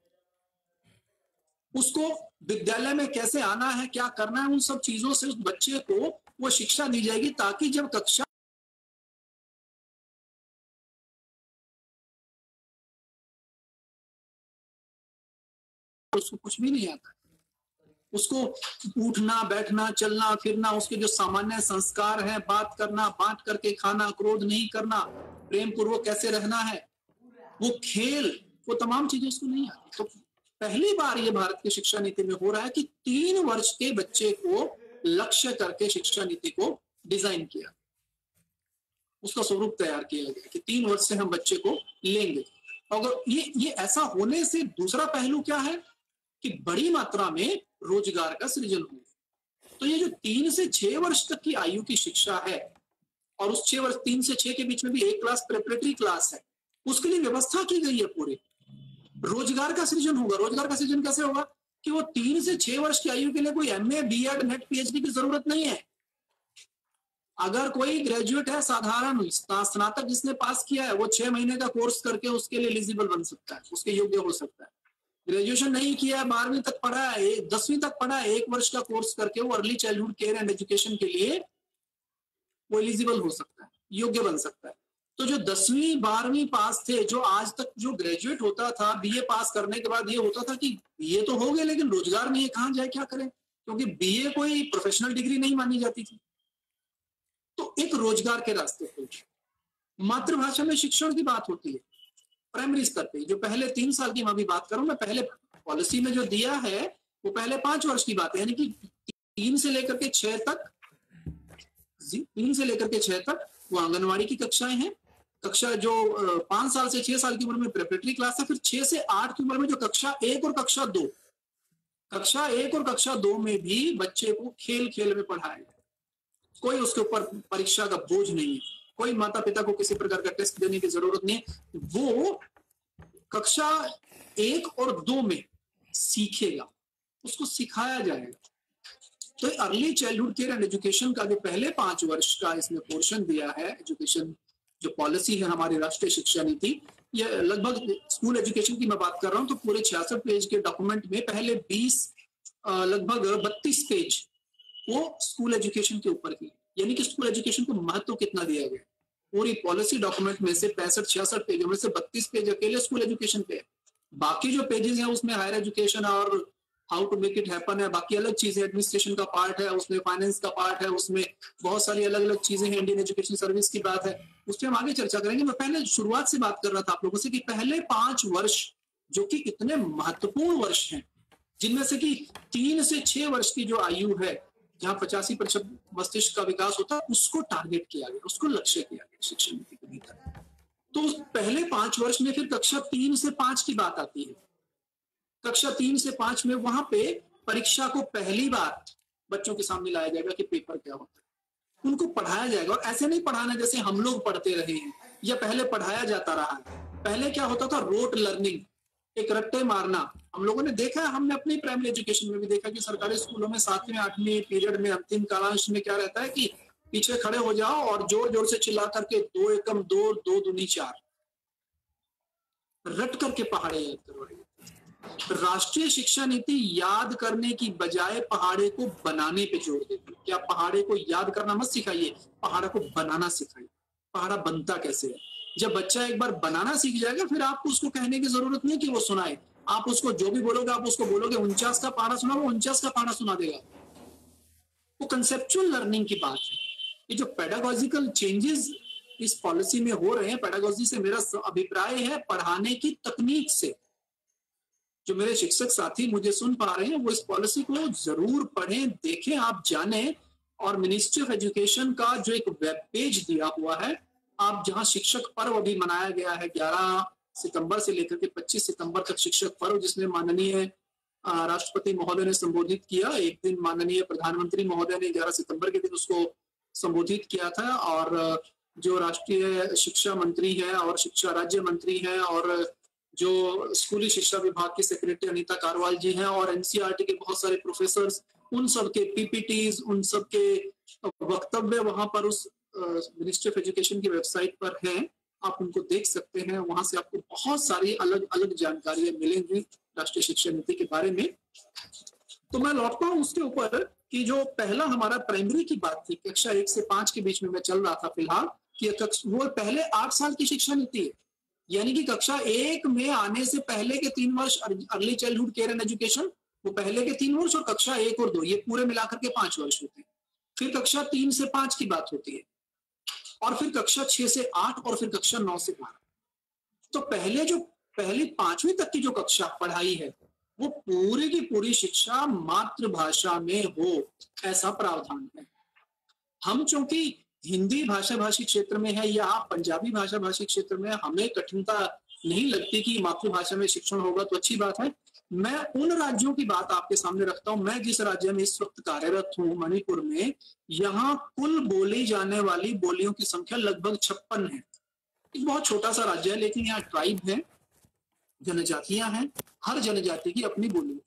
उसको विद्यालय में कैसे आना है, क्या करना है, उन सब चीजों से उस बच्चे को वो शिक्षा दी जाएगी, ताकि जब कक्षा उसको कुछ भी नहीं आता, उसको उठना बैठना चलना फिरना, उसके जो सामान्य संस्कार हैं, बात करना, बांट करके खाना, क्रोध नहीं करना, प्रेम पूर्वक कैसे रहना है, वो खेल, वो तमाम चीजें उसको नहीं आती। तो पहली बार ये भारत की शिक्षा नीति में हो रहा है कि तीन वर्ष के बच्चे को लक्ष्य करके शिक्षा नीति को डिजाइन किया, उसका स्वरूप तैयार किया गया कि तीन वर्ष से हम बच्चे को लेंगे। अगर ये ये ऐसा होने से दूसरा पहलू क्या है कि बड़ी मात्रा में रोजगार का सृजन हो। तो ये जो तीन से छह वर्ष तक की आयु की शिक्षा है, और उस छह वर्ष तीन से छह के बीच में भी एक क्लास प्रेपरेटरी क्लास है, उसके लिए व्यवस्था की गई है पूरी। रोजगार का सृजन होगा। रोजगार का सृजन कैसे होगा कि वो तीन से छह वर्ष की आयु के लिए कोई एमए, बीएड, नेट, पीएचडी की जरूरत नहीं है। अगर कोई ग्रेजुएट है, साधारण स्नातक जिसने पास किया है, वो छह महीने का कोर्स करके उसके लिए एलिजिबल बन सकता है, उसके योग्य हो सकता है। ग्रेजुएशन नहीं किया, बारहवीं तक पढ़ा है, दसवीं तक पढ़ा है, एक वर्ष का कोर्स करके वो early childhood care and education के लिए वो एलिजिबल हो सकता है, योग्य बन सकता है। तो जो दसवीं बारहवीं पास थे, जो आज तक जो ग्रेजुएट होता था, बीए पास करने के बाद ये होता था कि बीए तो हो गए लेकिन रोजगार नहीं है, कहां जाए, क्या करें, क्योंकि बीए कोई प्रोफेशनल डिग्री नहीं मानी जाती थी। तो एक रोजगार के रास्ते खुल गए। मातृभाषा में शिक्षण की बात होती है प्राइमरी स्तर पे, जो पहले तीन साल की मैं अभी बात करूं, मैं पहले पॉलिसी में जो दिया है वो पहले पांच वर्ष की बात है, यानी कि तीन से लेकर के छह तक तीन से लेकर के छह तक वो आंगनवाड़ी की कक्षाएं हैं। कक्षा जो पांच साल से छह साल की उम्र में प्रेपरेटरी क्लास है। फिर छह से आठ की उम्र में जो कक्षा एक और कक्षा दो कक्षा एक और कक्षा दो में भी बच्चे को खेल खेल में पढ़ाया, कोई उसके ऊपर परीक्षा का बोझ नहीं है, कोई माता पिता को किसी प्रकार का टेस्ट देने की जरूरत नहीं है। वो कक्षा एक और दो में सीखेगा, उसको सिखाया जाएगा। तो early childhood care and education का जो पहले पांच वर्ष का इसमें पोर्शन दिया है, एजुकेशन जो पॉलिसी है हमारी राष्ट्रीय शिक्षा नीति, ये लगभग स्कूल एजुकेशन की मैं बात कर रहा हूं, तो पूरे छियासठ पेज के डॉक्यूमेंट में पहले बीस लगभग बत्तीस पेज वो स्कूल एजुकेशन के ऊपर की, यानी कि स्कूल एजुकेशन को महत्व कितना दिया गया। पूरी पॉलिसी डॉक्यूमेंट में से पैंसठ छियासठ पेजों में से बत्तीस पेज अकेले स्कूल एजुकेशन पे है। बाकी जो पेजेस हैं उसमें हायर एजुकेशन और how to make it happen है, बाकी अलग चीजें, एडमिनिस्ट्रेशन का पार्ट है, उसमें फाइनेंस का पार्ट है, उसमें बहुत सारी अलग अलग चीजें हैं, इंडियन एजुकेशन सर्विस की बात है, उस पर हम आगे चर्चा करेंगे। मैं पहले शुरुआत से बात कर रहा था आप लोगों से कि पहले पांच वर्ष जो कि इतने महत्वपूर्ण वर्ष हैं, जिनमें से कि तीन से छह वर्ष की जो आयु है, जहां पचासी प्रतिशत मस्तिष्क का विकास होता है, उसको टारगेट किया गया, उसको लक्ष्य किया गया शिक्षा नीति के भीतर। तो पहले पांच वर्ष में फिर कक्षा तीन से पांच की बात आती है। कक्षा तीन से पांच में वहां पे परीक्षा को पहली बार बच्चों के सामने लाया जाएगा कि पेपर क्या होता है, उनको पढ़ाया जाएगा। और ऐसे नहीं पढ़ाना जैसे हम लोग पढ़ते रहे हैं या पहले पढ़ाया जाता रहा है। पहले क्या होता था, रोट लर्निंग, एक रट्टे मारना। हम लोगों ने देखा है, हमने अपनी प्राइमरी एजुकेशन में भी देखा कि सरकारी स्कूलों में सातवें आठवीं पीरियड में अंतिम कालांश में क्या रहता है कि पीछे खड़े हो जाओ और जोर जोर से चिल्ला करके दो एकम दो, दो दूनी चार, रट करके पहाड़े याद करवाए। राष्ट्रीय शिक्षा नीति याद करने की बजाय पहाड़े को बनाने पे जोर देती है। क्या पहाड़े को याद करना मत सिखाइए, पहाड़ा को बनाना सिखाइए। पहाड़ा बनता कैसे है? जब बच्चा एक बार बनाना सीख जाएगा फिर आपको उसको कहने की जरूरत नहीं कि वो सुनाए। आप उसको जो भी बोलोगे, आप उसको बोलोगे उनचास का पहाड़ा सुना, वो उनचास का पहाड़ा सुना देगा। वो कंसेप्चुअल लर्निंग की बात है। ये जो पेडागॉजिकल चेंजेस इस पॉलिसी में हो रहे हैं, पेडागॉजी से मेरा अभिप्राय है पढ़ाने की तकनीक से। जो मेरे शिक्षक साथी मुझे सुन पा रहे हैं वो इस पॉलिसी को जरूर पढ़ें, देखें, आप जानें। और मिनिस्ट्री ऑफ एजुकेशन का जो एक वेब पेज दिया हुआ है, आप जहां शिक्षक पर्व अभी मनाया गया है ग्यारह सितंबर से लेकर के पच्चीस सितंबर तक शिक्षक पर्व, जिसमें माननीय राष्ट्रपति महोदय ने संबोधित किया। एक दिन माननीय प्रधानमंत्री महोदय ने ग्यारह सितंबर के दिन उसको संबोधित किया था। और जो राष्ट्रीय शिक्षा मंत्री है और शिक्षा राज्य मंत्री है और जो स्कूली शिक्षा विभाग की सेक्रेटरी अनीता कारवाल जी हैं और एनसीईआरटी के बहुत सारे प्रोफेसर्स, उन सब के पीपीटीज, उन सब के वक्तव्य वहां पर उस मिनिस्ट्री ऑफ एजुकेशन की वेबसाइट पर हैं। आप उनको देख सकते हैं, वहां से आपको बहुत सारी अलग अलग जानकारियां मिलेंगी राष्ट्रीय शिक्षा नीति के बारे में। तो मैं लौटता हूं उसके ऊपर कि जो पहला हमारा प्राइमरी की बात थी, कक्षा एक से पांच के बीच में मैं चल रहा था फिलहाल, कि वो पहले आठ साल की शिक्षा नीति है। यानी कि कक्षा एक में आने से पहले के तीन वर्ष early childhood care and education, वो पहले के तीन वर्ष, और कक्षा एक और दो ये पूरे मिलाकर के पांच वर्ष होते हैं। फिर कक्षा तीन से पांच की बात होती है, और फिर कक्षा छह से आठ, और फिर कक्षा नौ से बारह। तो पहले जो पहली पांचवी तक की जो कक्षा पढ़ाई है वो पूरी की पूरी शिक्षा मातृभाषा में हो, ऐसा प्रावधान है। हम चूंकि हिंदी भाषा भाषी क्षेत्र में है या पंजाबी भाषा भाषी क्षेत्र में, हमें कठिनता नहीं लगती कि मातृभाषा में शिक्षण होगा तो अच्छी बात है। मैं उन राज्यों की बात आपके सामने रखता हूं। मैं जिस राज्य में इस वक्त कार्यरत हूं, मणिपुर में, यहाँ कुल बोली जाने वाली बोलियों की संख्या लगभग छप्पन है। एक बहुत छोटा सा राज्य है, लेकिन यहाँ ट्राइब है, जनजातियां हैं, हर जनजाति की अपनी बोली।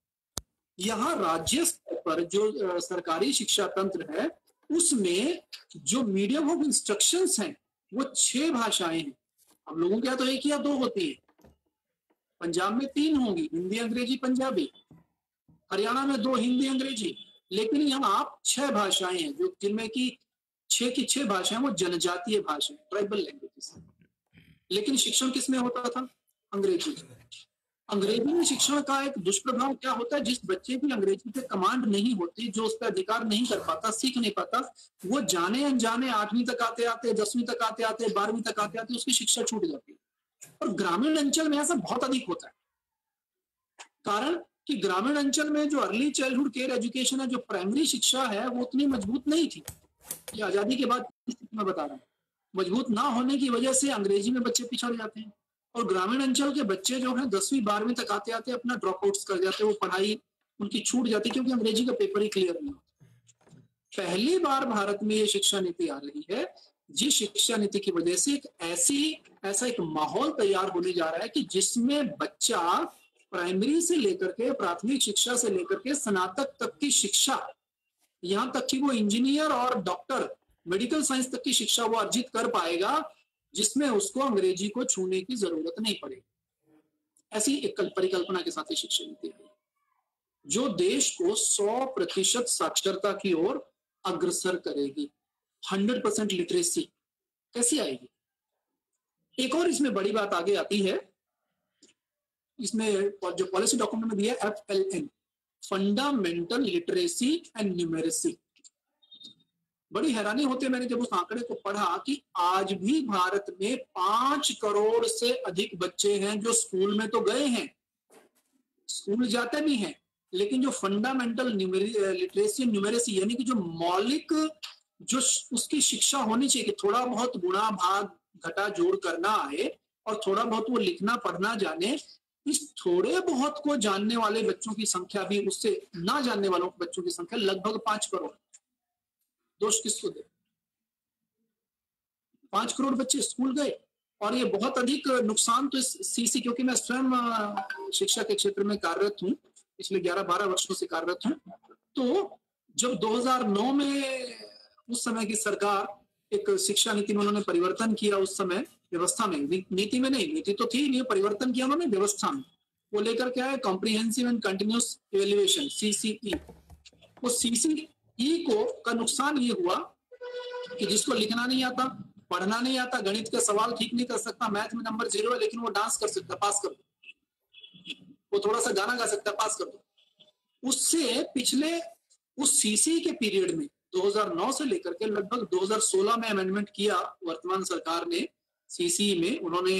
यहाँ राज्य स्तर पर जो सरकारी शिक्षा तंत्र है उसमें जो मीडियम ऑफ इंस्ट्रक्शंस हैं वो छह भाषाएं हैं। हम लोगों के यहाँ तो एक या दो होती है, पंजाब में तीन होंगी, हिंदी अंग्रेजी पंजाबी, हरियाणा में दो हिंदी अंग्रेजी, लेकिन यहाँ आप छह भाषाएं हैं जो जिनमें की छह की छह भाषाएं वो जनजातीय भाषाएं, ट्राइबल लैंग्वेजेस। लेकिन शिक्षण किसमें होता था? अंग्रेजी। अंग्रेजी में शिक्षण का एक दुष्प्रभाव क्या होता है? जिस बच्चे की अंग्रेजी पे कमांड नहीं होती, जो उस पर अधिकार नहीं कर पाता, सीख नहीं पाता, वो जाने अनजाने आठवीं तक आते आते, दसवीं तक आते आते, बारहवीं तक आते आते उसकी शिक्षा छूट जाती है। और ग्रामीण अंचल में ऐसा बहुत अधिक होता है, कारण कि ग्रामीण अंचल में जो अर्ली चाइल्डहुड केयर एजुकेशन है, जो प्राइमरी शिक्षा है, वो उतनी मजबूत नहीं थी। ये आजादी के बाद मैं बता रहा हूँ, मजबूत ना होने की वजह से अंग्रेजी में बच्चे पिछड़ जाते हैं। और ग्रामीण अंचल के बच्चे जो हैं दसवीं बारहवीं तक आते आते अपना ड्रॉप आउट्स कर जाते हैं, वो पढ़ाई उनकी छूट जाती है क्योंकि अंग्रेजी का पेपर ही क्लियर नहीं होता। पहली बार भारत में ये शिक्षा नीति आ रही है, जिस शिक्षा नीति की वजह से एक ऐसी ऐसा एक माहौल तैयार होने जा रहा है कि जिसमें बच्चा प्राइमरी से लेकर के, प्राथमिक शिक्षा से लेकर के स्नातक तक की शिक्षा, यहाँ तक कि वो इंजीनियर और डॉक्टर, मेडिकल साइंस तक की शिक्षा वो अर्जित कर पाएगा, जिसमें उसको अंग्रेजी को छूने की जरूरत नहीं पड़ेगी। ऐसी एक परिकल्पना के साथ ही शिक्षा नीति है। जो देश को सौ प्रतिशत साक्षरता की ओर अग्रसर करेगी। हंड्रेड परसेंट लिटरेसी कैसी आएगी? एक और इसमें बड़ी बात आगे आती है, इसमें जो पॉलिसी डॉक्यूमेंट में दिया F L N, fundamental literacy and numeracy. बड़ी हैरानी होती है मैंने जब उस आंकड़े को पढ़ा कि आज भी भारत में पांच करोड़ से अधिक बच्चे हैं जो स्कूल में तो गए हैं, स्कूल जाते भी हैं, लेकिन जो फंडामेंटल लिटरेसी न्यूमेरेसी यानी कि जो मौलिक जो उसकी शिक्षा होनी चाहिए कि थोड़ा बहुत गुणा भाग घटा जोड़ करना आए और थोड़ा बहुत वो लिखना पढ़ना जाने, इस थोड़े बहुत को जानने वाले बच्चों की संख्या भी उससे ना जानने वालों बच्चों की संख्या लगभग पांच करोड़। दोष किसको दे? पांच करोड़ बच्चे स्कूल गए और ये बहुत अधिक नुकसान तो इस सीसी, क्योंकि मैं स्वयं शिक्षा के क्षेत्र में कार्यरत हूँ, पिछले ग्यारह बारह वर्षों से कार्यरत हूँ। तो जब दो हज़ार नौ में उस समय की सरकार एक शिक्षा नीति में उन्होंने परिवर्तन किया, उस समय व्यवस्था में, नीति में नहीं, नीति तो थी नहीं, परिवर्तन किया उन्होंने व्यवस्था में। वो लेकर क्या है, comprehensive and continuous evaluation CCE. वो सीसीई को का नुकसान ये हुआ कि जिसको लिखना नहीं आता, पढ़ना नहीं आता, गणित के सवाल ठीक नहीं कर सकता, मैथ में नंबर जीरो है लेकिन वो डांस कर सकता, पास कर दो, वो थोड़ा सा गाना गा सकता, पास कर दो। उससे पिछले उस सीसी के पीरियड में दो हज़ार नौ से लेकर के लगभग दो हज़ार सोलह में अमेंडमेंट किया वर्तमान सरकार ने सीसी में, उन्होंने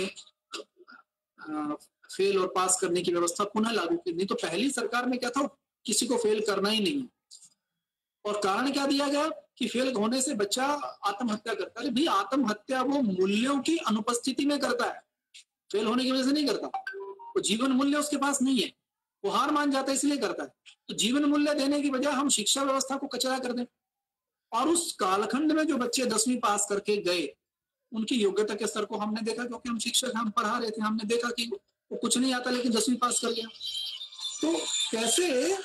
आ, फेल और पास करने की व्यवस्था पुनः लागू की। नहीं तो पहली सरकार में क्या था, किसी को फेल करना ही नहीं, और कारण क्या दिया गया कि फेल होने से बच्चा आत्महत्या करता है। भाई आत्महत्या वो मूल्यों की अनुपस्थिति में करता है, फेल होने की वजह से नहीं करता, वो जीवन मूल्य उसके पास नहीं है, वो हार मान जाता है इसलिए करता है। तो जीवन मूल्य देने की बजाय हम शिक्षा व्यवस्था को कचरा कर दें। और उस कालखंड में जो बच्चे दसवीं पास करके गए उनकी योग्यता के स्तर को हमने देखा, क्योंकि हम शिक्षक हम पढ़ा रहे थे, हमने देखा कि वो कुछ नहीं आता लेकिन दसवीं पास कर गया। तो कैसे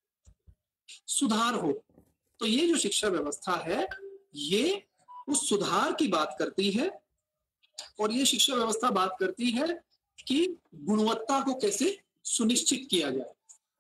सुधार हो? तो ये जो शिक्षा व्यवस्था है ये उस सुधार की बात करती है, और ये शिक्षा व्यवस्था बात करती है कि गुणवत्ता को कैसे सुनिश्चित किया जाए।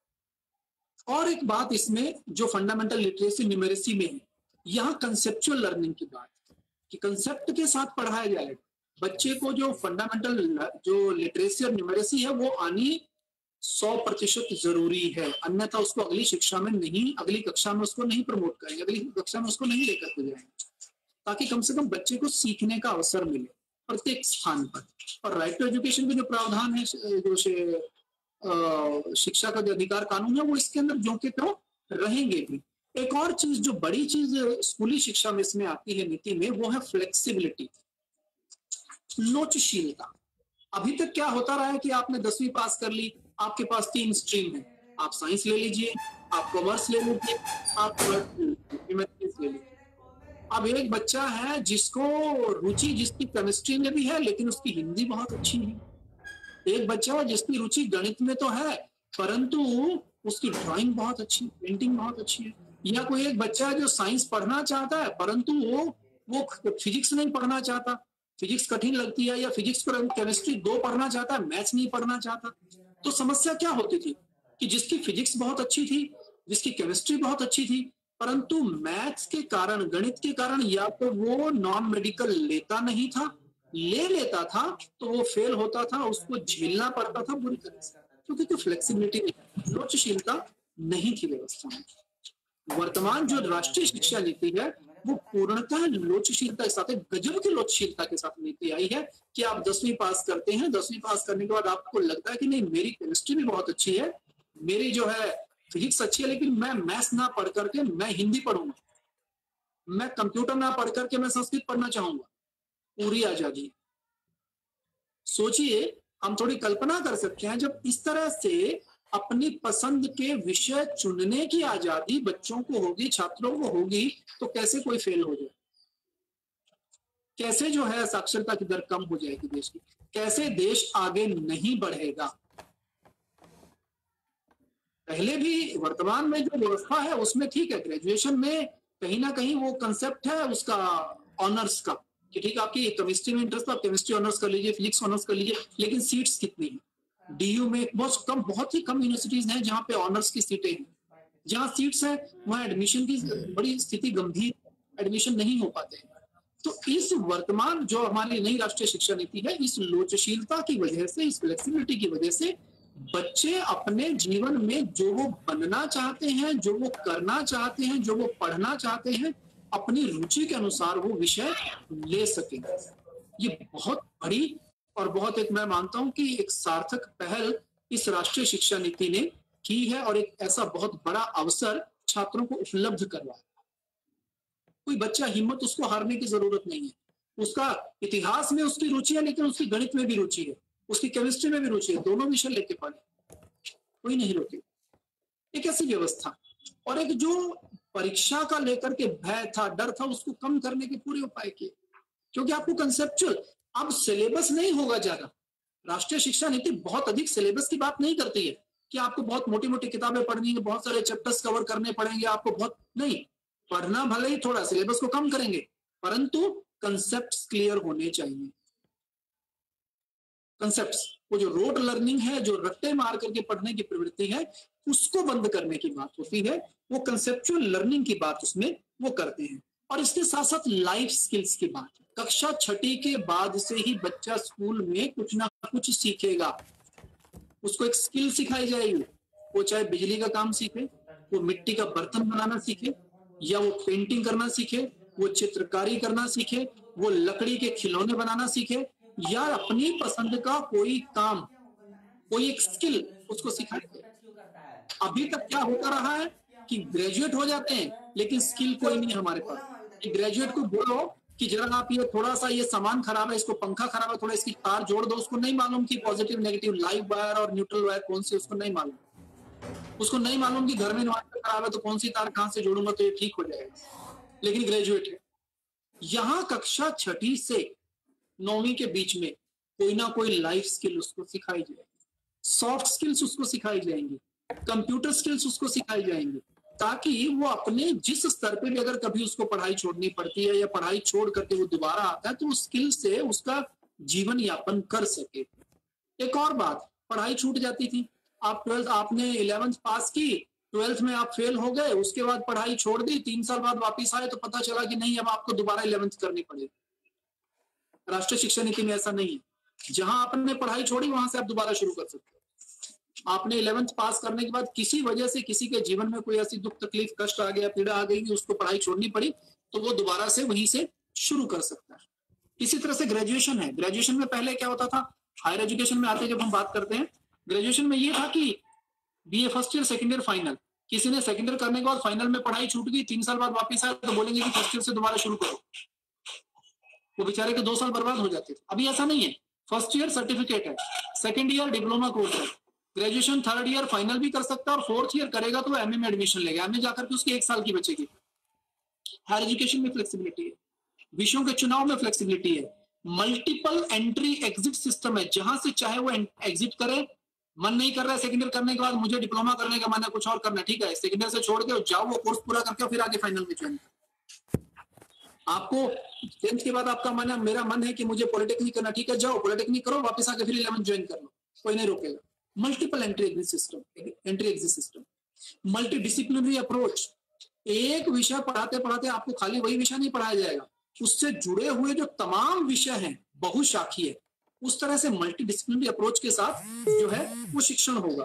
और एक बात इसमें जो फंडामेंटल लिटरेसी न्यूमेरेसी में है, यहाँ कंसेप्चुअल लर्निंग की बात कि कंसेप्ट के साथ पढ़ाया जाएगा बच्चे को। जो फंडामेंटल जो लिटरेसी और न्यूमेरेसी है वो आनी सौ प्रतिशत जरूरी है, अन्यथा उसको अगली शिक्षा में नहीं, अगली कक्षा में उसको नहीं प्रमोट करेंगे, अगली कक्षा में उसको नहीं लेकर के जाएंगे, ताकि कम से कम बच्चे को सीखने का अवसर मिले प्रत्येक स्थान पर। और राइट टू एजुकेशन के जो प्रावधान है, जो से शिक्षा का जो अधिकार कानून है, वो इसके अंदर जो के तो रहेंगे भी। एक और चीज जो बड़ी चीज स्कूली शिक्षा में इसमें आती है नीति में, वो है फ्लेक्सिबिलिटी, लोचशीलता। अभी तक क्या होता रहा है कि आपने दसवीं पास कर ली, आपके पास तीन स्ट्रीम है, आप साइंस ले लीजिए, आप कॉमर्स ले लीजिए, आप ह्यूमैनिटीज ले लीजिए। अब एक बच्चा है जिसको रुचि जिसकी केमिस्ट्री में भी है लेकिन उसकी हिंदी बहुत अच्छी है, एक बच्चा है जिसकी रुचि गणित में तो है परंतु उसकी ड्राइंग बहुत अच्छी, पेंटिंग बहुत अच्छी है, या कोई एक बच्चा है जो साइंस पढ़ना चाहता है परंतु वो वो फिजिक्स नहीं पढ़ना चाहता, फिजिक्स कठिन लगती है, या फिजिक्स पर केमिस्ट्री दो पढ़ना चाहता है, मैथ्स नहीं पढ़ना चाहता। तो समस्या क्या होती थी कि जिसकी फिजिक्स बहुत अच्छी थी, जिसकी केमिस्ट्री बहुत अच्छी थी, परंतु मैथ्स के कारण, गणित के कारण या तो वो नॉन मेडिकल लेता नहीं था, ले लेता था तो वो फेल होता था, उसको झेलना पड़ता था बुरी तरह से, क्योंकि तो फ्लेक्सिबिलिटी, लोचशीलता नहीं थी व्यवस्था में। वर्तमान जो राष्ट्रीय शिक्षा नीति है वो पूर्णतः लोचशीलता के साथ, गजब की लोचशीलता के साथ नीति आई है कि आप दसवीं पास करते हैं, दसवीं पास करने के बाद आपको लगता है कि नहीं मेरी केमिस्ट्री भी बहुत अच्छी है, मेरी जो है फिजिक्स अच्छी है, लेकिन मैं मैथ्स ना पढ़ करके मैं हिंदी पढ़ूंगा, मैं कंप्यूटर ना पढ़ करके मैं संस्कृत पढ़ना चाहूंगा। पूरी आजादी। सोचिए, हम थोड़ी कल्पना कर सकते हैं जब इस तरह से अपनी पसंद के विषय चुनने की आजादी बच्चों को होगी, छात्रों को होगी, तो कैसे कोई फेल हो जाए, कैसे जो है साक्षरता की दर कम हो जाएगी देश की, कैसे देश आगे नहीं बढ़ेगा। पहले भी वर्तमान में जो व्यवस्था है उसमें ठीक है, ग्रेजुएशन में कहीं ना कहीं वो कंसेप्ट है उसका ऑनर्स का कि ठीक है आपकी केमिस्ट्री में इंटरेस्ट है, आप केमिस्ट्री ऑनर्स कर लीजिए, फिजिक्स ऑनर्स कर लीजिए, लेकिन सीट्स कितनी है, डीयू में बहुत कम बहुत ही कम यूनिवर्सिटीज हैं जहां पे ऑनर्स की सीटें हैं। जहां सीट्स है वहां एडमिशन की बड़ी स्थिति गंभीर, एडमिशन नहीं हो पाते हैं। तो इस वर्तमान जो हमारी नई राष्ट्रीय शिक्षा नीति है, इस लोचशीलता की वजह से, इस फ्लेक्सिबिलिटी की वजह से बच्चे अपने जीवन में जो वो बनना चाहते हैं, जो वो करना चाहते हैं, जो वो पढ़ना चाहते हैं, अपनी रुचि के अनुसार वो विषय ले सकेंगे। ये बहुत बड़ी और बहुत एक मैं मानता हूं कि एक सार्थक पहल इस राष्ट्रीय शिक्षा नीति ने की है और एक ऐसा बहुत बड़ा अवसर छात्रों को उपलब्ध करवाया। कोई बच्चा हिम्मत, उसको हारने की जरूरत नहीं है। उसका इतिहास में उसकी रुचि है, लेकिन उसकी गणित में भी रुचि है, उसकी केमिस्ट्री में भी रुचि है, दोनों विषय लेके पढ़े, कोई नहीं रोके। एक ऐसी व्यवस्था और एक जो परीक्षा का लेकर के भय था, डर था, उसको कम करने के पूरे उपाय किए, क्योंकि आपको कंसेप्चुअल, अब सिलेबस नहीं होगा ज्यादा। राष्ट्रीय शिक्षा नीति बहुत अधिक सिलेबस की बात नहीं करती है कि आपको बहुत मोटी मोटी किताबें पढ़नी है, बहुत सारे चैप्टर्स कवर करने पड़ेंगे आपको, बहुत नहीं। पढ़ना भले ही थोड़ा, सिलेबस को कम करेंगे, परंतु कंसेप्ट्स क्लियर होने चाहिए। कंसेप्ट्स, वो जो रोड लर्निंग है, जो रट्टे मार करके पढ़ने की प्रवृत्ति है, उसको बंद करने की बात होती है। वो कंसेप्चुअल लर्निंग की बात उसमें वो करते हैं। और इसके साथ साथ लाइफ स्किल्स की बात, कक्षा छठी के बाद से ही बच्चा स्कूल में कुछ ना कुछ सीखेगा, उसको एक स्किल सिखाई जाएगी। वो चाहे बिजली का काम सीखे, वो मिट्टी का बर्तन बनाना सीखे, या वो पेंटिंग करना सीखे, वो चित्रकारी करना सीखे, वो लकड़ी के खिलौने बनाना सीखे, या अपनी पसंद का कोई काम, कोई एक स्किल उसको सिखाए। अभी तक क्या होता रहा है कि ग्रेजुएट हो जाते हैं लेकिन स्किल कोई नहीं हमारे पास। ग्रेजुएट को बोलो कि जरा आप ये थोड़ा सा ये सामान खराब है, इसको पंखा खराब है, थोड़ा इसकी तार जोड़ दो, उसको नहीं मालूम कि पॉजिटिव नेगेटिव लाइव वायर और न्यूट्रल वायर कौन सी, उसको नहीं मालूम। उसको नहीं मालूम कि घर में इन्वर्टर खराब है तो कौन सी तार कहां से जोड़ूंगा तो ये ठीक हो जाएगा, लेकिन ग्रेजुएट है। यहां कक्षा छठी से नौवीं के बीच में कोई ना कोई लाइफ स्किल उसको सिखाई जाएगी, सॉफ्ट स्किल्स उसको सिखाई जाएंगी, कंप्यूटर स्किल्स उसको सिखाई जाएंगी, ताकि वो अपने जिस स्तर पे भी अगर कभी उसको पढ़ाई छोड़नी पड़ती है या पढ़ाई छोड़ करके वो दोबारा आता है तो उस स्किल से उसका जीवन यापन कर सके। एक और बात, पढ़ाई छूट जाती थी, आप ट्वेल्थ, आपने इलेवेंथ पास की, ट्वेल्थ में आप फेल हो गए, उसके बाद पढ़ाई छोड़ दी, तीन साल बाद वापिस आए तो पता चला कि नहीं अब आपको दोबारा इलेवेंथ करनी पड़ेगी। राष्ट्रीय शिक्षा नीति में ऐसा नहीं है, जहां आपने पढ़ाई छोड़ी वहां से आप दोबारा शुरू कर सकते हो। आपने इलेवेंथ पास करने के बाद किसी वजह से किसी के जीवन में कोई ऐसी दुख तकलीफ कष्ट आ गया, पीड़ा आ गई कि उसको पढ़ाई छोड़नी पड़ी, तो वो दोबारा से वहीं से शुरू कर सकता है। इसी तरह से ग्रेजुएशन है। ग्रेजुएशन में पहले क्या होता था, हायर एजुकेशन में आते जब हम बात करते हैं, ग्रेजुएशन में ये था कि BA first year second year final, किसी ने सेकंड ईयर करने के बाद फाइनल में पढ़ाई छूट गई, तीन साल बाद वापस आए तो बोलेंगे कि फर्स्ट ईयर से दोबारा शुरू करो, वो बेचारे के दो साल बर्बाद हो जाते थे। अभी ऐसा नहीं है, फर्स्ट ईयर सर्टिफिकेट है, सेकंड ईयर डिप्लोमा कोर्स है, ग्रेजुएशन थर्ड ईयर फाइनल भी कर सकता है और फोर्थ ईयर करेगा तो एमए में एडमिशन लेगा, एमए जाकर के उसकी एक साल की बचेगी। हायर एजुकेशन में फ्लेक्सिबिलिटी है, विषयों के चुनाव में फ्लेक्सिबिलिटी है, मल्टीपल एंट्री एग्जिट सिस्टम है, जहां से चाहे वो एग्जिट करे। मन नहीं कर रहा है सेकंड ईयर करने के बाद मुझे डिप्लोमा करने का मन है, कुछ और करना, ठीक है, सेकंड ईयर से छोड़ के जाओ, वो कोर्स पूरा करके फिर आगे फाइनल में ज्वाइन। आपको टेंथ के बाद आपका मन है, मेरा मन है कि मुझे पॉलिटेक्निक करना, ठीक है, जाओ पॉलिटेक्निक करो, वापस आके फिर इलेवेंथ ज्वाइन कर लो, कोई नहीं रोकेगा। Multiple entry exit system, entry exit system, multi disciplinary approach. एक विषय पढ़ाते पढ़ाते आपको खाली वही विषय नहीं पढ़ाया जाएगा, उससे जुड़े हुए जो तमाम विषय हैं बहुशाखीय, उस तरह से मल्टी डिसिप्लिनरी अप्रोच के साथ जो है वो शिक्षण होगा।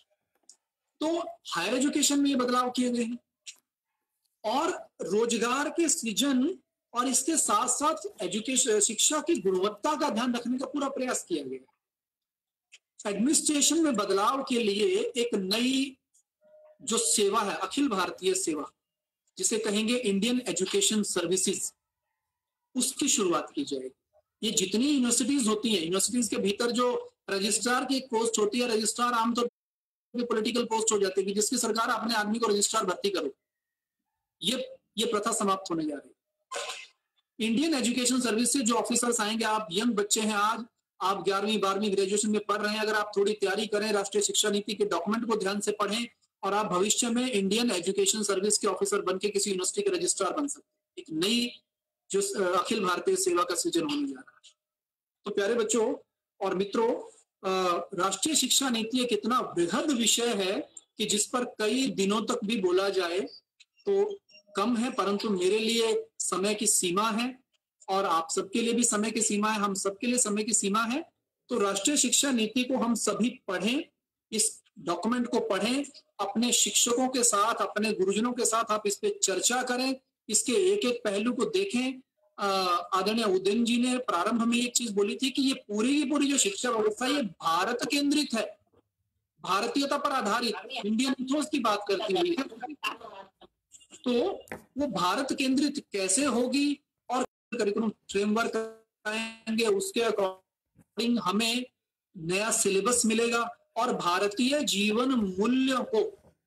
तो हायर एजुकेशन में ये बदलाव किए गए हैं और रोजगार के सृजन और इसके साथ साथ एजुकेशन शिक्षा की गुणवत्ता का ध्यान रखने का पूरा प्रयास किया गया। एडमिनिस्ट्रेशन में बदलाव के लिए एक नई जो सेवा है, अखिल भारतीय सेवा, जिसे कहेंगे इंडियन एजुकेशन सर्विसेज, उसकी शुरुआत की जाएगी। ये जितनी यूनिवर्सिटीज होती हैं, यूनिवर्सिटीज के भीतर जो रजिस्ट्रार की पोस्ट होती है, रजिस्ट्रार आमतौर पर पॉलिटिकल पोस्ट हो जाती है कि जिसकी सरकार अपने आदमी को रजिस्ट्रार भर्ती करो, ये ये प्रथा समाप्त होने जा रही है। इंडियन एजुकेशन सर्विस से जो ऑफिसर्स आएंगे, आप यंग बच्चे हैं, आज आप ग्यारहवीं बारहवीं ग्रेजुएशन में पढ़ रहे हैं, अगर आप थोड़ी तैयारी करें, राष्ट्रीय शिक्षा नीति के डॉक्यूमेंट को ध्यान से पढ़ें और आप भविष्य में इंडियन एजुकेशन सर्विस के ऑफिसर बनके किसी यूनिवर्सिटी के रजिस्ट्रार बन सकते हैं। एक नई जो अखिल भारतीय सेवा का सृजन होने जा रहा है। तो प्यारे बच्चों और मित्रों, राष्ट्रीय शिक्षा नीति एक इतना बृहद विषय है कि जिस पर कई दिनों तक भी बोला जाए तो कम है, परंतु मेरे लिए समय की सीमा है और आप सबके लिए भी समय की सीमा है, हम सबके लिए समय की सीमा है। तो राष्ट्रीय शिक्षा नीति को हम सभी पढ़ें, इस डॉक्यूमेंट को पढ़ें, अपने शिक्षकों के साथ, अपने गुरुजनों के साथ आप इस पे चर्चा करें, इसके एक एक पहलू को देखें। आदरणीय उदयन जी ने प्रारंभ में एक चीज बोली थी कि ये पूरी की पूरी जो शिक्षा व्यवस्था ये भारत केंद्रित है, भारतीयता पर आधारित, इंडियन इथोस की बात करती हुई है। तो वो भारत केंद्रित कैसे होगी और करिकुलम फ्रेमवर्क आएंगे, उसके अकॉर्डिंग हमें नया सिलेबस मिलेगा और भारतीय जीवन मूल्यों को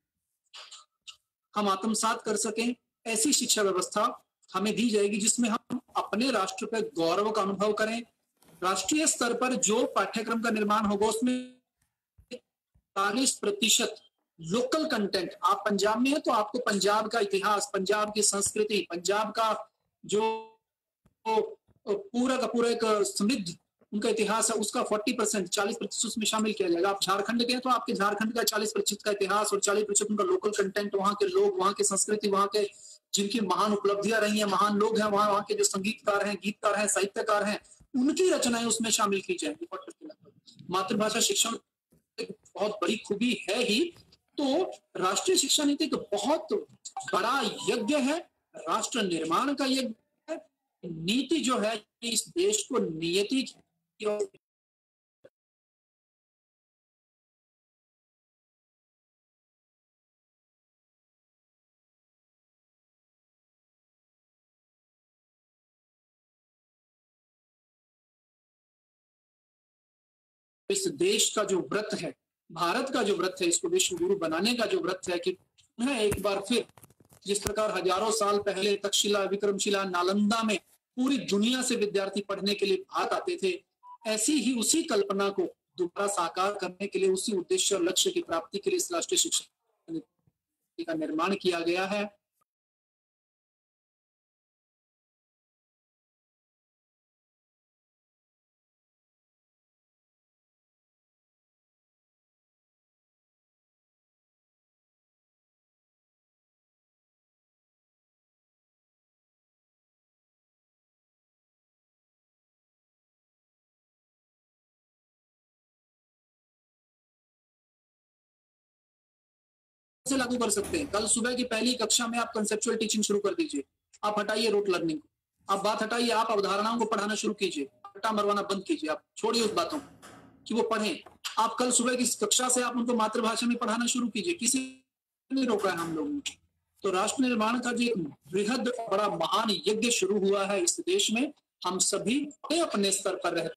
हम आत्मसात कर सकें, ऐसी शिक्षा व्यवस्था हमें दी जाएगी जिसमें हम अपने राष्ट्र पर गौरव का अनुभव करें। राष्ट्रीय स्तर पर जो पाठ्यक्रम का निर्माण होगा उसमें चालीस प्रतिशत लोकल कंटेंट, आप पंजाब में है तो आपको पंजाब का इतिहास, पंजाब की संस्कृति, पंजाब का जो पूरा का पूरा एक समृद्ध उनका इतिहास है उसका चालीस परसेंट चालीस प्रतिशत उसमें शामिल किया जाएगा। आप झारखंड के हैं तो आपके झारखंड का चालीस प्रतिशत का इतिहास और चालीस प्रतिशत उनका लोकल कंटेंट, वहां के लोग, वहां की संस्कृति, वहां के जिनकी महान उपलब्धियां रही हैं, महान लोग हैं, वहां वहां के जो संगीतकार हैं, गीतकार हैं, साहित्यकार हैं, उनकी रचनाएं उसमें शामिल की जाएंगी। मातृभाषा शिक्षण एक बहुत बड़ी खूबी है ही। तो राष्ट्रीय शिक्षा नीति एक बहुत बड़ा यज्ञ है, राष्ट्र निर्माण का यज्ञ है। नीति जो है इस देश को नियति की ओर इस देश का जो व्रत है, भारत का जो व्रत है, इसको विश्व गुरु बनाने का जो व्रत है कि पुनः एक बार फिर जिस प्रकार हजारों साल पहले तक्षशिला, विक्रमशिला, नालंदा में पूरी दुनिया से विद्यार्थी पढ़ने के लिए भारत आते थे, ऐसी ही उसी कल्पना को दोबारा साकार करने के लिए, उसी उद्देश्य और लक्ष्य की प्राप्ति के लिए इस राष्ट्रीय शिक्षा नीति का निर्माण किया गया है। से लागू कर सकते हैं। कल सुबह की पहली कक्षा में आप कंसेप्चुअल टीचिंग शुरू कर दीजिए, आप हटाइए रोट लर्निंग को, आप बात हटाइए, आप अवधारणाओं को पढ़ाना शुरू कीजिए, रट्टा मरवाना बंद कीजिए, आप छोड़िए उस बातों कि वो पढ़ें। आप कल सुबह की कक्षा से आप उनको मातृभाषा में पढ़ाना शुरू कीजिए, किसी ने रोका है हम लोगों को। तो राष्ट्र निर्माण का जो एक बृहद बड़ा महान यज्ञ शुरू हुआ है इस देश में, हम सभी अपने स्तर पर रहते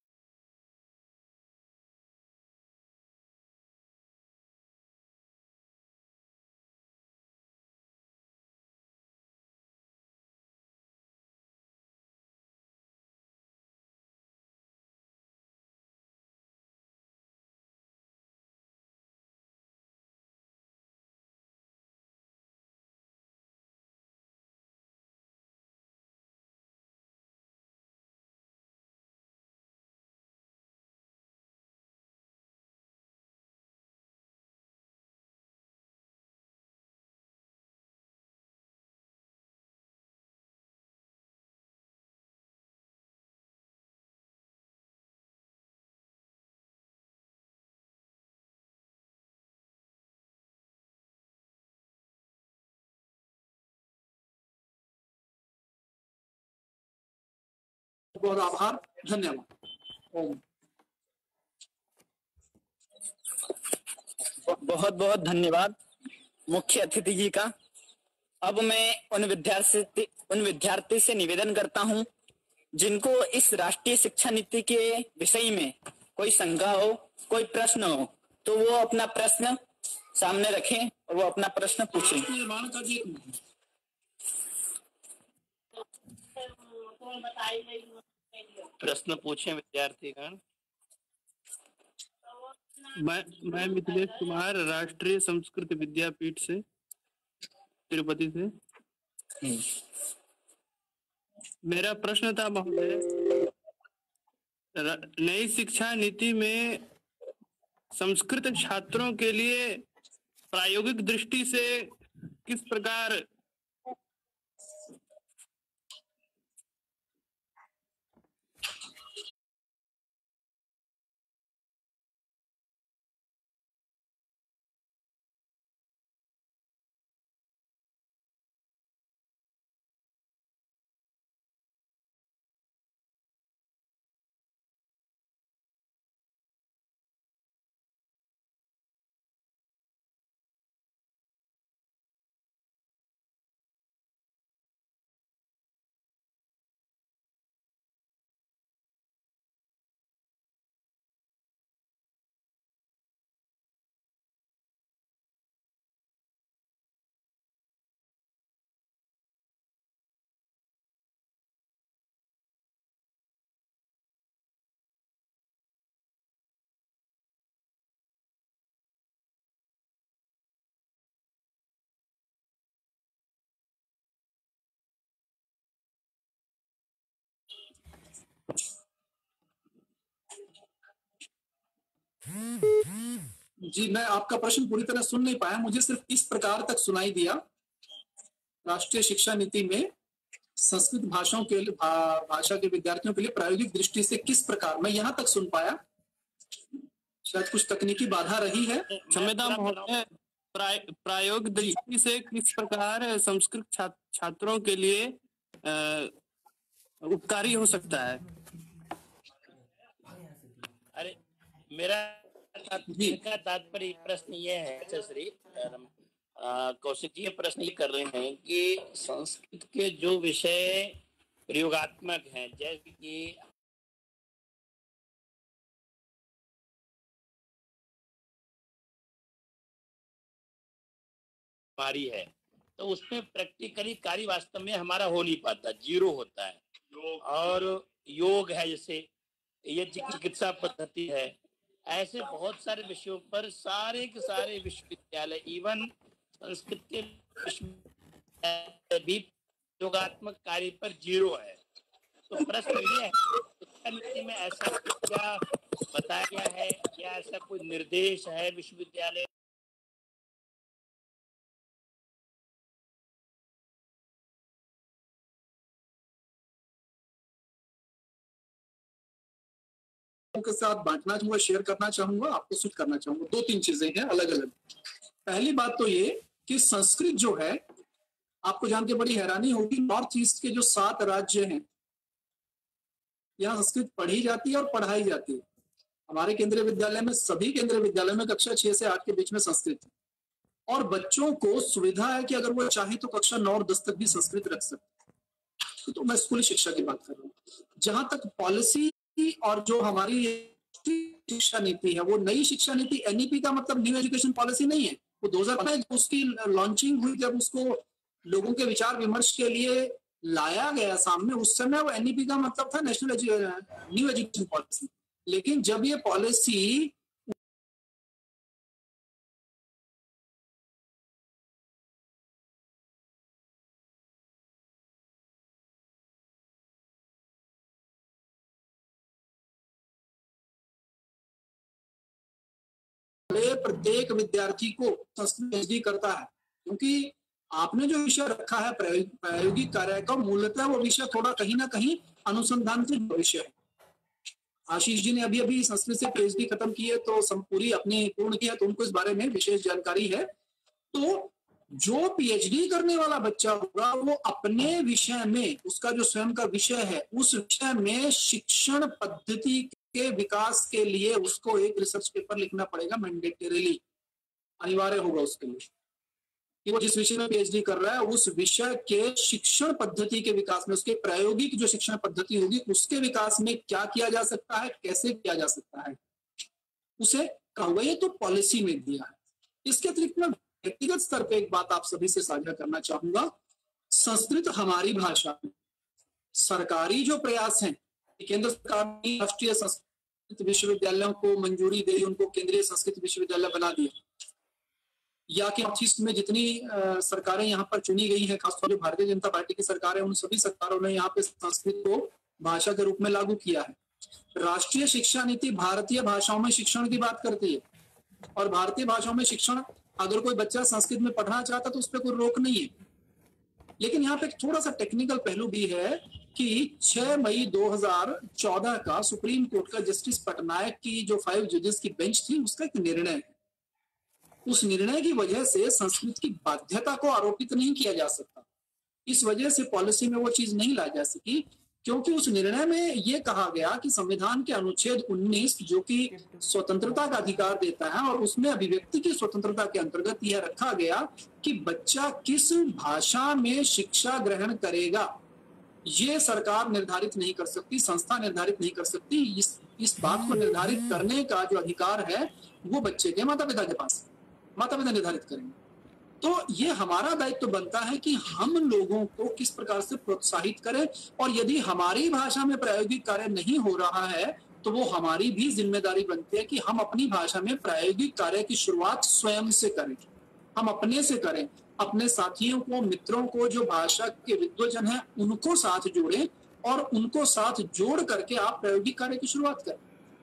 बहुत आभार, धन्यवाद। ओम। बहुत बहुत धन्यवाद मुख्य अतिथि जी का। अब मैं उन विद्यार्थी उन विद्यार्थी से निवेदन करता हूं जिनको इस राष्ट्रीय शिक्षा नीति के विषय में कोई शंका हो, कोई प्रश्न हो, तो वो अपना प्रश्न सामने रखें और वो अपना प्रश्न पूछें। प्रश्न पूछें विद्यार्थीगण। मैं मैं मिथिलेश कुमार, राष्ट्रीय संस्कृत विद्यापीठ से, तिरुपति से। मेरा प्रश्न था महोदय, नई शिक्षा नीति में संस्कृत छात्रों के लिए प्रायोगिक दृष्टि से किस प्रकार जी, मैं आपका प्रश्न पूरी तरह सुन नहीं पाया, मुझे सिर्फ इस प्रकार तक सुनाई दिया। राष्ट्रीय शिक्षा नीति में संस्कृत भाषाओं के लिए भा, भाषा के विद्यार्थियों के लिए प्रायोगिक दृष्टि से किस प्रकार, मैं यहाँ तक सुन पाया, शायद कुछ तकनीकी बाधा रही है। क्षम्यता महोदय, प्राय, प्रायोगिक दृष्टि से किस प्रकार संस्कृत छा, छात्रों के लिए उपकारी हो सकता है? अरे मेरा का तात्पर्य प्रश्न ये है, अच्छा श्री कौशिक जी, ये प्रश्न ये कर रहे हैं कि संस्कृत के जो विषय प्रयोगात्मक हैं, जैसे कि हमारी है, तो उसमें प्रैक्टिकली कार्य वास्तव में हमारा हो नहीं पाता, जीरो होता है। और योग है, जैसे ये चिकित्सा पद्धति है, ऐसे बहुत सारे विषयों पर सारे के सारे विश्वविद्यालय, इवन संस्कृत के विश्वविद्यालय भी योगात्मक कार्य पर जीरो है। तो प्रश्न ये है, शिक्षा नीति में ऐसा क्या बताया गया है या ऐसा कोई निर्देश है विश्वविद्यालय के साथ बांटना चाहूंगा, शेयर करना चाहूंगा, आपको सूचित करना चाहूंगा। दो तीन चीजें हैं अलग अलग। पहली बात तो ये कि संस्कृत जो है, आपको जान के बड़ी हैरानी होगी, नॉर्थ ईस्ट के जो सात राज्य हैं, यहाँ संस्कृत पढ़ी जाती है और पढ़ाई जाती है। हमारे केंद्रीय विद्यालय में, सभी केंद्रीय विद्यालय में कक्षा छह से आठ के बीच में संस्कृत है, और बच्चों को सुविधा है कि अगर वो चाहे तो कक्षा नौ और दस तक भी संस्कृत रख सकते। तो मैं स्कूली शिक्षा की बात कर रहा हूँ। जहां तक पॉलिसी और जो हमारी शिक्षा नीति है, वो नई शिक्षा नीति, एनईपी का मतलब न्यू एजुकेशन पॉलिसी नहीं है, वो दो हज़ार में उसकी लॉन्चिंग हुई, जब उसको लोगों के विचार विमर्श के लिए लाया गया सामने, उस समय वो एनईपी का मतलब था नेशनल न्यू एजुकेशन पॉलिसी। लेकिन जब ये पॉलिसी प्रत्येक विद्यार्थी को संस्कृत पीएचडी करता है, क्योंकि आपने जो विषय रखा है प्रायोगिक कार्य का, मूलतः वो विषय थोड़ा कहीं ना कहीं अनुसंधान से विषय है। आशीष जी ने अभी अभी संस्कृत से पीएचडी खत्म की है, तो पूरी अपनी पूर्ण की है, तो उनको इस बारे में विशेष जानकारी है। तो जो पीएचडी करने वाला बच्चा होगा, वो अपने विषय में, उसका जो स्वयं का विषय है, उस विषय में शिक्षण पद्धति के विकास के लिए उसको एक रिसर्च पेपर लिखना पड़ेगा, मैंडेटरीली अनिवार्य होगा उसके लिए, कि वो जिस विषय में पीएचडी कर रहा है उस विषय के शिक्षण पद्धति के विकास में, उसके प्रायोगिक जो शिक्षण पद्धति होगी उसके विकास में क्या किया जा सकता है, कैसे किया जा सकता है, उसे कहा। ये तो पॉलिसी में दिया है। इसके अतिरिक्त मैं व्यक्तिगत स्तर पे एक बात आप सभी से साझा करना चाहूंगा। संस्कृत हमारी भाषा में सरकारी जो प्रयास हैं, केंद्र सरकार ने राष्ट्रीय संस्कृत विश्वविद्यालयों को मंजूरी दी, उनको केंद्रीय संस्कृत विश्वविद्यालय बना दिया, या कि नॉर्थ ईस्ट में जितनी आ, सरकारें यहाँ पर चुनी गई हैं, खासतौर पर भारतीय जनता पार्टी की सरकार है, उन सभी सरकारों ने यहाँ पे संस्कृत को भाषा के रूप में लागू किया है। राष्ट्रीय शिक्षा नीति भारतीय भाषाओं में शिक्षण की बात करती है, और भारतीय भाषाओं में शिक्षण, अगर कोई बच्चा संस्कृत में पढ़ना चाहता तो उस पर कोई रोक नहीं है। लेकिन यहाँ पे थोड़ा सा टेक्निकल पहलू भी है कि छह मई दो हज़ार चौदह का सुप्रीम कोर्ट का जस्टिस पटनायक की जो फाइव जजेस की बेंच थी, उसका एक निर्णय है। उस निर्णय की वजह से संस्कृत की बाध्यता को आरोपित नहीं किया जा सकता। इस वजह से पॉलिसी में वो चीज नहीं लाई जा सकी, क्योंकि उस निर्णय में ये कहा गया कि संविधान के अनुच्छेद उन्नीस जो कि स्वतंत्रता का अधिकार देता है, और उसमें अभिव्यक्ति की स्वतंत्रता के अंतर्गत यह रखा गया कि बच्चा किस भाषा में शिक्षा ग्रहण करेगा ये सरकार निर्धारित नहीं कर सकती, संस्था निर्धारित नहीं कर सकती। इस इस बात को निर्धारित करने का जो अधिकार है वो बच्चे के माता पिता के पास है, माता पिता निर्धारित करेंगे। तो ये हमारा दायित्व तो बनता है कि हम लोगों को किस प्रकार से प्रोत्साहित करें, और यदि हमारी भाषा में प्रायोगिक कार्य नहीं हो रहा है तो वो हमारी भी जिम्मेदारी बनती है कि हम अपनी भाषा में प्रायोगिक कार्य की शुरुआत स्वयं से करें, हम अपने से करें, अपने साथियों को, मित्रों को, जो भाषा के विद्वजन हैं उनको साथ जोड़ें, और उनको साथ जोड़ करके आप प्रायोगिक कार्य की शुरुआत करें।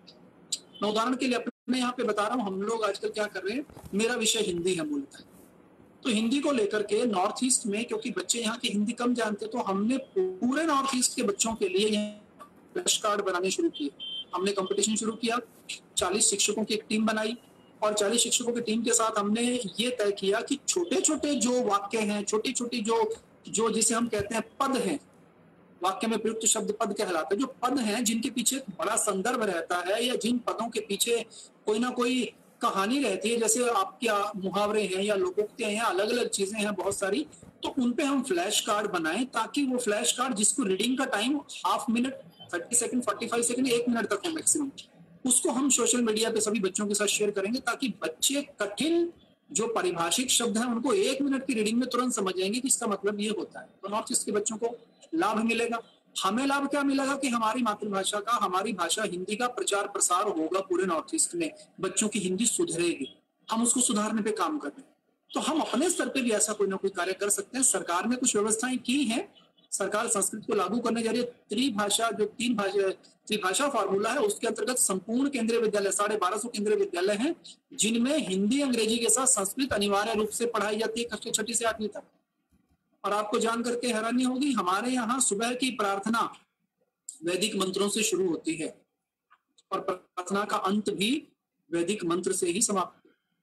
मैं उदाहरण के लिए अपने यहाँ पे बता रहा हूँ, हम लोग आजकल क्या कर रहे हैं, मेरा विषय हिंदी है मूलतः, तो हिंदी को लेकर के नॉर्थ ईस्ट में, क्योंकि बच्चे यहाँ की हिंदी कम जानते, तो हमने पूरे नॉर्थ ईस्ट के बच्चों के लिए फ्लैश कार्ड बनाने शुरू किए। हमने कंपटीशन शुरू किया, चालीस शिक्षकों की एक टीम बनाई, और चालीस शिक्षकों की टीम के साथ हमने ये तय किया कि छोटे छोटे जो वाक्य हैं, छोटी छोटी जो जो जिसे हम कहते हैं पद हैं, वाक्य में प्रयुक्त शब्द पद कहलाता है, जो पद हैं जिनके पीछे बड़ा संदर्भ रहता है, या जिन पदों के पीछे कोई ना कोई कहानी रहती है, जैसे आपके मुहावरे हैं या लोकोक्तियां हैं, अलग अलग चीजें हैं बहुत सारी, तो उन पे हम फ्लैश कार्ड बनाएं, ताकि वो फ्लैश कार्ड जिसको रीडिंग का time half minute, thirty second, forty five second, एक मिनट तक हो मैक्सिमम, उसको हम सोशल मीडिया पे सभी बच्चों के साथ शेयर करेंगे, ताकि बच्चे कठिन जो पारिभाषिक शब्द हैं उनको एक मिनट की रीडिंग में तुरंत समझ जाएंगे कि इसका मतलब ये होता है। तो नॉर्थ ईस्ट के बच्चों को लाभ मिलेगा। हमें लाभ क्या मिलेगा कि हमारी मातृभाषा का, हमारी भाषा हिंदी का प्रचार प्रसार होगा पूरे नॉर्थ ईस्ट में, बच्चों की हिंदी सुधरेगी, हम उसको सुधारने पे काम कर रहे हैं। तो हम अपने स्तर पे भी ऐसा कोई ना कोई कार्य कर सकते हैं। सरकार ने कुछ व्यवस्थाएं की हैं, सरकार संस्कृत को लागू करने जा रही है। त्रिभाषा जो तीन भाषा त्रिभाषा फार्मूला है, उसके अंतर्गत संपूर्ण केंद्रीय विद्यालय, साढ़े बारह सौ केंद्रीय विद्यालय हैं जिनमें हिंदी अंग्रेजी के साथ संस्कृत अनिवार्य रूप से पढ़ाई जाती है, कक्षा छठी से आठवीं तक। और आपको जान करके हैरानी होगी, हमारे यहाँ सुबह की प्रार्थना वैदिक मंत्रों से शुरू होती है, और प्रार्थना का अंत भी वैदिक मंत्र से ही समाप्त।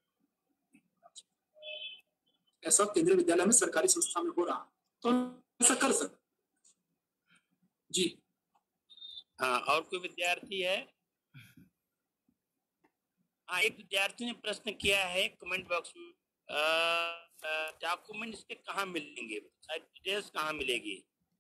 ऐसा केंद्रीय विद्यालय में, सरकारी संस्था में हो रहा, तो ऐसा कर सकते जी। हाँ, और कोई विद्यार्थी है? हाँ, एक विद्यार्थी ने प्रश्न किया है कमेंट बॉक्स में, डॉक्यूमेंट इसके कहाँ मिलेंगे, डिटेल्स कहाँ मिलेगी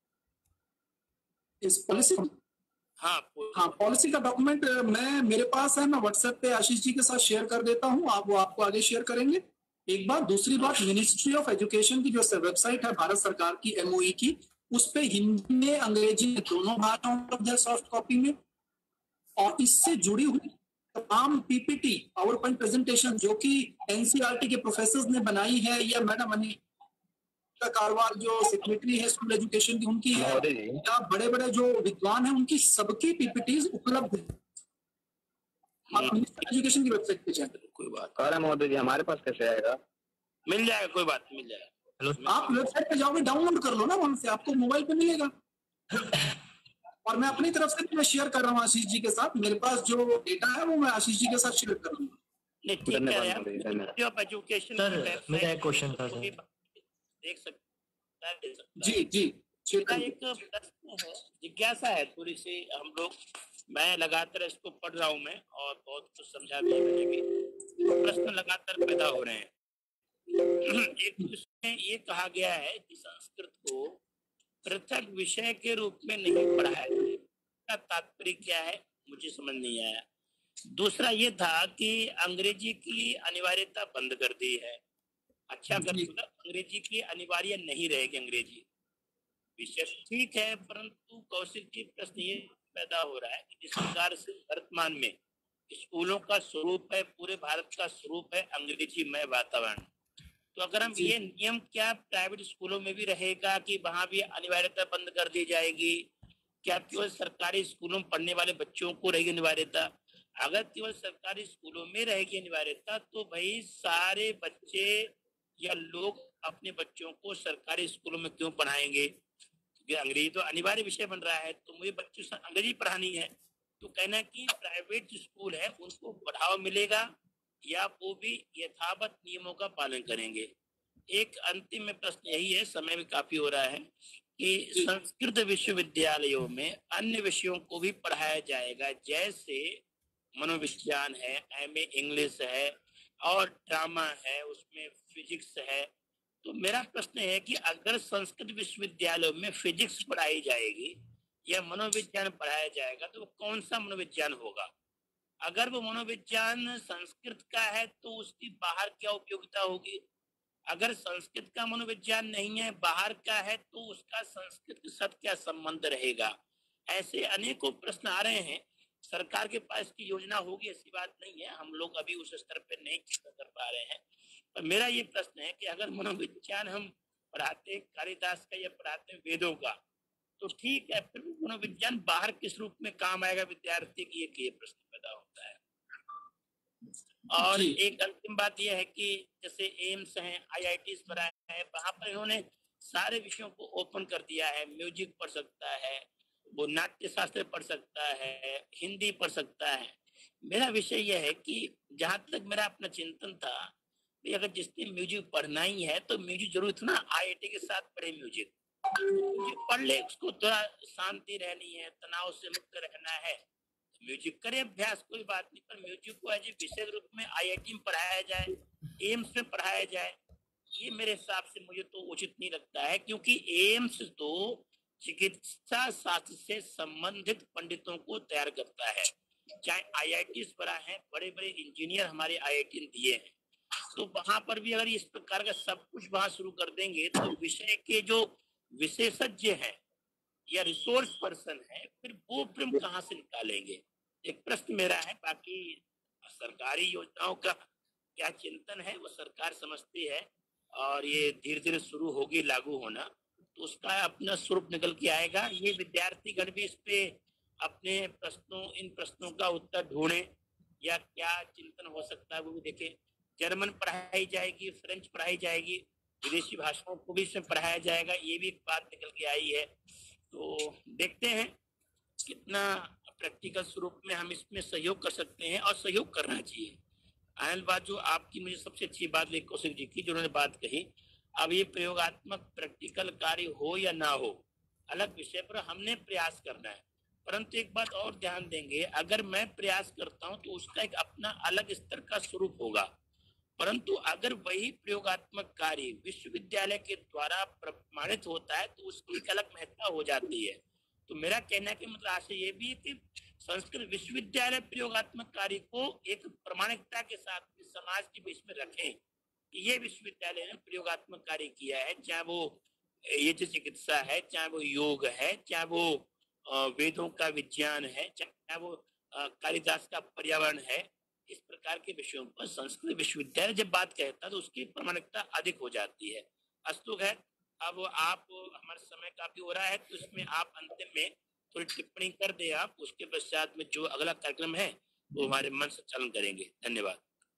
इस पॉलिसी? हाँ हाँ, पॉलिसी का डॉक्यूमेंट मैं मेरे पास है, मैं व्हाट्सएप पे आशीष जी के साथ शेयर कर देता हूँ, आप वो आपको आगे शेयर करेंगे। एक बात, दूसरी बात, मिनिस्ट्री ऑफ एजुकेशन की जो वेबसाइट है भारत सरकार की, एमओई की, उस पे हिंदी में, अंग्रेजी में, दोनों भाषाओं उपलब्ध है सॉफ्ट कॉपी में। और इससे जुड़ी हुई तमाम पीपीटी, पावर पॉइंट प्रेजेंटेशन जो कि एनसीईआरटी के प्रोफेसर्स ने बनाई है, या मैडम अनिता कारवार जो सेक्रेटरी है स्कूल एजुकेशन की, उनकी है, या बड़े बड़े जो विद्वान हैं उनकी सबकी पीपीटीज उपलब्ध है। आप मिनिस्ट्री एजुकेशन की वेबसाइट पे जाएंगे, कोई बात अरे महोदय जी, हमारे पास कैसे आएगा? मिल जाएगा, कोई बात मिल जाएगा। आप वेबसाइट पे जाओगे, डाउनलोड कर लो ना, वहां से आपको मोबाइल पे मिलेगा। और मैं अपनी तरफ से मैं शेयर कर रहा हूँ आशीष जी के साथ, मेरे पास जो डेटा है वो मैं आशीष जी के साथ शेयर कर रहा हूँ। मेरा क्वेश्चन था देख सकते हैं जी जी। एक प्रश्न है, जिज्ञासा है थोड़ी सी, हम लोग, मैं लगातार इसको पढ़ रहा हूँ मैं, और बहुत कुछ समझा भी मैंने भी, प्रश्न लगातार पैदा हो रहे हैं। एक इसमें ये कहा गया है कि संस्कृत को पृथक विषय के रूप में नहीं पढ़ाया जाए, तात्पर्य क्या है मुझे समझ नहीं आया। दूसरा ये था कि अंग्रेजी की अनिवार्यता बंद कर दी है। अच्छा, कर अंग्रेजी की अनिवार्य नहीं रहेगी, अंग्रेजी विषय ठीक है, परंतु कौशिक जी प्रश्न ये पैदा हो रहा है कि जिस प्रकार से वर्तमान में स्कूलों का स्वरूप है, पूरे भारत का स्वरूप है अंग्रेजीमय वातावरण, तो अगर हम ये नियम क्या प्राइवेट स्कूलों में भी रहेगा कि वहां भी अनिवार्यता बंद कर दी जाएगी? क्या केवल सरकारी स्कूलों में पढ़ने वाले बच्चों को रहेगी अनिवार्यता? अगर केवल सरकारी स्कूलों में रहेगी अनिवार्यता तो भाई सारे बच्चे या लोग अपने बच्चों को सरकारी स्कूलों में क्यों पढ़ाएंगे? क्योंकि अंग्रेजी तो अनिवार्य विषय बन रहा है, तो मुझे बच्चों से अंग्रेजी पढ़ानी है। तो कहना कि प्राइवेट जो स्कूल है उनको बढ़ावा मिलेगा या वो भी यथावत नियमों का पालन करेंगे। एक अंतिम में प्रश्न यही है, समय भी काफी हो रहा है, कि संस्कृत विश्वविद्यालयों में अन्य विषयों को भी पढ़ाया जाएगा, जैसे मनोविज्ञान है, एमए इंग्लिश है और ड्रामा है, उसमें फिजिक्स है। तो मेरा प्रश्न है कि अगर संस्कृत विश्वविद्यालयों में फिजिक्स पढ़ाई जाएगी या मनोविज्ञान पढ़ाया जाएगा तो कौन सा मनोविज्ञान होगा? अगर वो मनोविज्ञान संस्कृत का है तो उसकी बाहर क्या उपयोगिता होगी? अगर संस्कृत का मनोविज्ञान नहीं है, बाहर का है, तो उसका संस्कृत के साथ क्या संबंध रहेगा? ऐसे अनेकों प्रश्न आ रहे हैं। सरकार के पास की योजना होगी ऐसी बात नहीं है, हम लोग अभी उस स्तर पर नहीं कर पा रहे हैं। पर मेरा ये प्रश्न है कि अगर मनोविज्ञान हम पढ़ाते कालिदास का या पढ़ाते वेदों का तो ठीक है, फिर मनोविज्ञान बाहर किस रूप में काम आएगा विद्यार्थी की, एक ये प्रश्न पैदा होता है। और एक अंतिम बात यह है कि जैसे एम्स है, आई आई टी बनाए हैं, वहां पर इन्होंने सारे विषयों को ओपन कर दिया है। म्यूजिक पढ़ सकता है, वो नाट्य शास्त्र पढ़ सकता है, हिंदी पढ़ सकता है। मेरा विषय यह है कि जहां तक मेरा अपना चिंतन था कि अगर जिसने म्यूजिक पढ़ना ही है तो म्यूजिक जरूर इतना आई आई टी के साथ पढ़े, म्यूजिक म्यूजिक पढ़ ले, उसको थोड़ा शांति रहनी है, तनाव से मुक्त रहना है, म्यूजिक करे अभ्यास, कोई बात नहीं। पर म्यूजिक को एज ए विषय रूप में आई आई टी में पढ़ाया जाए, एम्स में पढ़ाया जाए, ये मेरे हिसाब से मुझे तो उचित नहीं लगता है, क्योंकि एम्स तो चिकित्सा शास्त्र से संबंधित पंडितों को तैयार करता है। चाहे आई आई टी बड़ा है, बड़े बड़े इंजीनियर हमारे आई आई टी दिए हैं, तो वहां पर भी अगर इस प्रकार का सब कुछ वहां शुरू कर देंगे तो विषय के जो विशेषज्ञ हैं या रिसोर्स पर्सन है, फिर वो फिल्म कहाँ से निकालेंगे? एक प्रश्न मेरा है। बाकी सरकारी योजनाओं का क्या चिंतन है वो सरकार समझती है, और ये धीरे धीरे शुरू होगी लागू होना, तो उसका अपना स्वरूप निकल के आएगा। ये विद्यार्थीगण भी इस पे अपने प्रश्नों इन प्रश्नों का उत्तर ढूंढे, या क्या चिंतन हो सकता है वो भी देखे। जर्मन पढ़ाई जाएगी, फ्रेंच पढ़ाई जाएगी, विदेशी भाषाओं को भी इसमें पढ़ाया जाएगा, ये भी एक बात निकल के आई है। तो देखते हैं कितना प्रैक्टिकल स्वरूप में हम इसमें सहयोग कर सकते हैं, और सहयोग करना चाहिए। आयल बात जो आपकी मुझे सबसे अच्छी बात लगी कौशिक जी की, जो उन्होंने बात कही, अब ये प्रयोगात्मक प्रैक्टिकल कार्य हो या ना हो अलग विषय पर हमने प्रयास करना है, परंतु एक बात और ध्यान देंगे, अगर मैं प्रयास करता हूं तो उसका एक अपना अलग स्तर का स्वरूप होगा, परंतु अगर वही प्रयोगात्मक कार्य विश्वविद्यालय के द्वारा प्रमाणित होता है तो उसकी एक अलग महत्ता हो जाती है। तो मेरा कहना कि मतलब आशय ये भी है कि संस्कृत विश्वविद्यालय प्रयोगात्मक कार्य को एक प्रमाणिकता के साथ समाज के बीच में रखें कि ये विश्वविद्यालय ने प्रयोगात्मक कार्य किया है, चाहे वो ये जो चिकित्सा है, चाहे वो योग है, चाहे वो वेदों का विज्ञान है, चाहे वो कालिदास का पर्यावरण है। इस प्रकार के विषयों पर संस्कृत विश्वविद्यालय जब बात कहता है तो उसकी प्रमाणिकता अधिक हो जाती है। अस्तु है, अब आप हमारा समय काफी हो रहा है, तो इसमें आप अंतिम में थोड़ी टिप्पणी कर दे आप, उसके पश्चात में जो अगला कार्यक्रम है वो हमारे मन से चालन करेंगे। धन्यवाद।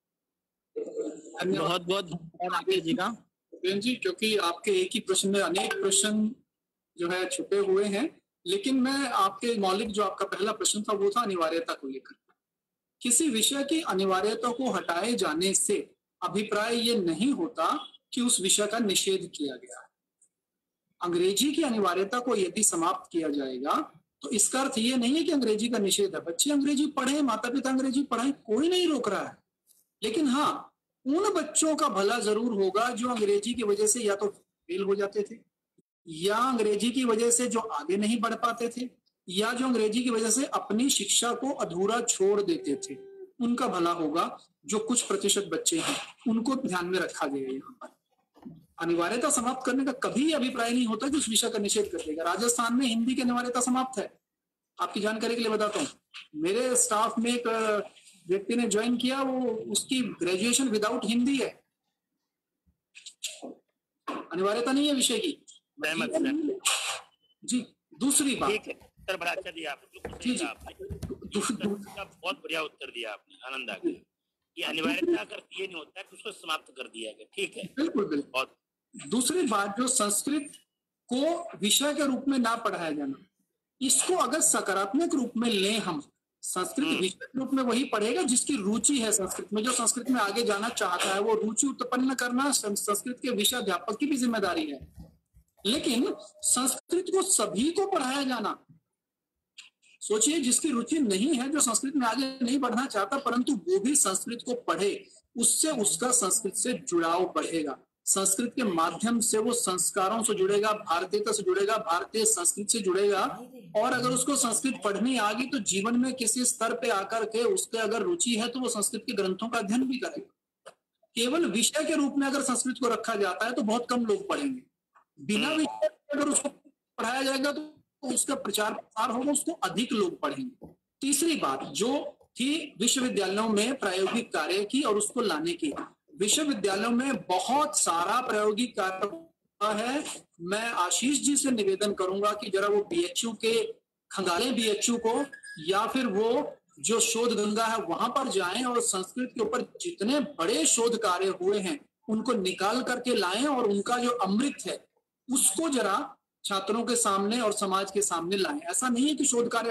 बहुत बहुत धन्यवाद आपके जी का जी, क्योंकि आपके एक ही प्रश्न में अनेक प्रश्न जो है छुपे हुए हैं, लेकिन मैं आपके मौलिक जो आपका पहला प्रश्न था वो था अनिवार्यता को लेकर। किसी विषय की अनिवार्यता को हटाए जाने से अभिप्राय ये नहीं होता कि उस विषय का निषेध किया गया है। अंग्रेजी की अनिवार्यता को यदि समाप्त किया जाएगा तो इसका अर्थ ये नहीं है कि अंग्रेजी का निषेध है। बच्चे अंग्रेजी पढ़े, माता पिता अंग्रेजी पढ़ाएं, कोई नहीं रोक रहा है, लेकिन हाँ उन बच्चों का भला जरूर होगा जो अंग्रेजी की वजह से या तो फेल हो जाते थे, या अंग्रेजी की वजह से जो आगे नहीं बढ़ पाते थे, या जो अंग्रेजी की वजह से अपनी शिक्षा को अधूरा छोड़ देते थे, उनका भला होगा। जो कुछ प्रतिशत बच्चे हैं उनको ध्यान में रखा गया है। यहाँ पर अनिवार्यता समाप्त करने का कभी अभिप्राय नहीं होता कि उस विषय का निषेध कर देगा। राजस्थान में हिंदी की अनिवार्यता समाप्त है। आपकी जानकारी के लिए बताता हूँ, मेरे स्टाफ में एक व्यक्ति ने ज्वाइन किया, वो उसकी ग्रेजुएशन विदाउट हिंदी है, अनिवार्यता नहीं है विषय की जी। दूसरी बात, बड़ा अच्छा दिया आपने। का बहुत बढ़िया उत्तर दिया आपने, आनंद आ गया। ये अनिवार्यता करती ये नहीं होता कि उसको समाप्त कर दिया गया, ठीक है। बिल्कुल बिल्कुल। बहुत दूसरी बात, जो संस्कृत को विषय के रूप में ना पढ़ाया जाना, इसको अगर सकारात्मक रूप में लें हम, संस्कृत विषय के रूप में वही पढ़ेगा जिसकी रुचि है संस्कृत में, जो संस्कृत में आगे जाना चाहता है, वो रुचि उत्पन्न करना संस्कृत के विषय अध्यापक की भी जिम्मेदारी है। लेकिन संस्कृत को सभी को पढ़ाया जाना, सोचिए जिसकी रुचि नहीं है, जो संस्कृत में आगे नहीं बढ़ना चाहता, परंतु वो भी संस्कृत को पढ़े, उससे उसका संस्कृत से जुड़ाव बढ़ेगा। संस्कृत के माध्यम से वो संस्कारों से जुड़ेगा, भारतीयता से जुड़ेगा, भारतीय संस्कृति से जुड़ेगा। और अगर उसको संस्कृत पढ़नी आ गई तो जीवन में किसी स्तर पे आकर के उसके अगर रुचि है तो वो संस्कृत के ग्रंथों का अध्ययन भी करेगा। केवल विषय के रूप में अगर संस्कृत को रखा जाता है तो बहुत कम लोग पढ़ेंगे। बिना विषय अगर उसको पढ़ाया जाएगा तो उसका प्रचार प्रसार होगा, उसको अधिक लोग पढ़ेंगे। तीसरी बात जो थी विश्वविद्यालयों में प्रायोगिक कार्य की और उसको लाने की, विश्वविद्यालयों में बहुत सारा प्रायोगिक कार्य है। मैं आशीष जी से निवेदन करूंगा कि जरा वो बीएचयू के खंगाले बीएचयू को, या फिर वो जो शोध गंगा है वहां पर जाएं और संस्कृत के ऊपर जितने बड़े शोध कार्य हुए हैं उनको निकाल करके लाएं और उनका जो अमृत है उसको जरा छात्रों के सामने और समाज के सामने लाएं। ऐसा नहीं है कि शोध कार्य,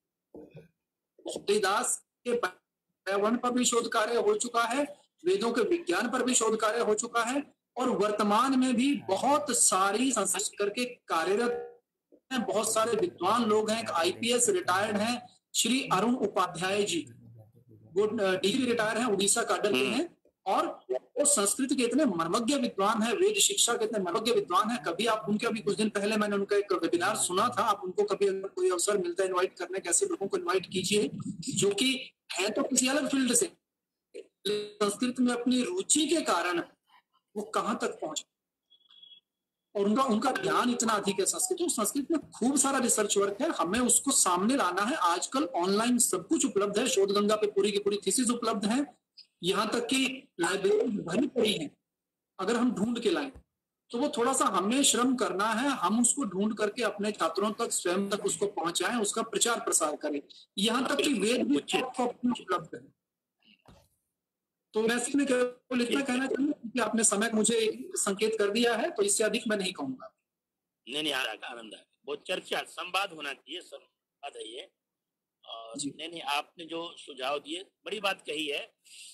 तुलसीदास के पर्यावरण पर भी शोध कार्य हो चुका है, वेदों के विज्ञान पर भी शोध कार्य हो चुका है, और वर्तमान में भी बहुत सारी संस्कृत करके कार्यरत हैं। बहुत सारे विद्वान लोग हैं, आईपीएस रिटायर्ड हैं, श्री अरुण उपाध्याय जी, वो डिग्री रिटायर हैं, उड़ीसा का अडल हैं, और वो संस्कृत के इतने मर्मज्ञ विद्वान है, वेद शिक्षा के इतने मर्मज्ञ विद्वान है। कभी आप उनके, अभी कुछ दिन पहले मैंने उनका एक वेबिनार सुना था, आप उनको कभी अगर कोई अवसर मिलता है इन्वाइट करने के, ऐसे लोगों को इन्वाइट कीजिए जो कि है तो किसी अलग फील्ड से, संस्कृत में अपनी रुचि के कारण वो कहां तक पहुंचे और उनका उनका ज्ञान इतना अधिक है संस्कृत। तो संस्कृत में खूब सारा रिसर्च वर्क है, हमें उसको सामने लाना है। आजकल ऑनलाइन सब कुछ उपलब्ध है, शोध गंगा पे पूरी की पूरी थीसिस उपलब्ध है, यहाँ तक कि लाइब्रेरी भरी पड़ी है। अगर हम ढूंढ के लाएं तो वो थोड़ा सा हमें श्रम करना है, हम उसको ढूंढ करके अपने छात्रों तक स्वयं तक उसको पहुंचाएं, उसका प्रचार प्रसार करें। यहाँ तक कि वेद भी उपलब्ध है। तो मैं इसमें केवल इतना कहना चाहूंगा कि आपने समय मुझे संकेत कर दिया है, तो इससे अधिक मैं नहीं कहूंगा। नहीं नहीं आनंद है, बहुत चर्चा संवाद होना चाहिए, संवाद है ये। और नहीं नहीं आपने जो सुझाव दिए बड़ी बात कही है,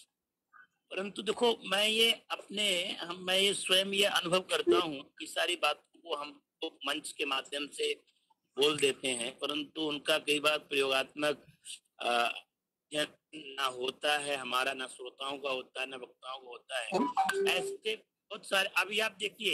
परंतु देखो मैं ये अपने हम मैं ये स्वयं ये अनुभव करता हूँ कि सारी बातों को हम तो मंच के माध्यम से बोल देते हैं, परंतु उनका कई बार प्रयोगात्मक ना होता है हमारा, ना श्रोताओं का होता है, ना वक्ताओं का होता है। ऐसे बहुत सारे, अभी आप देखिए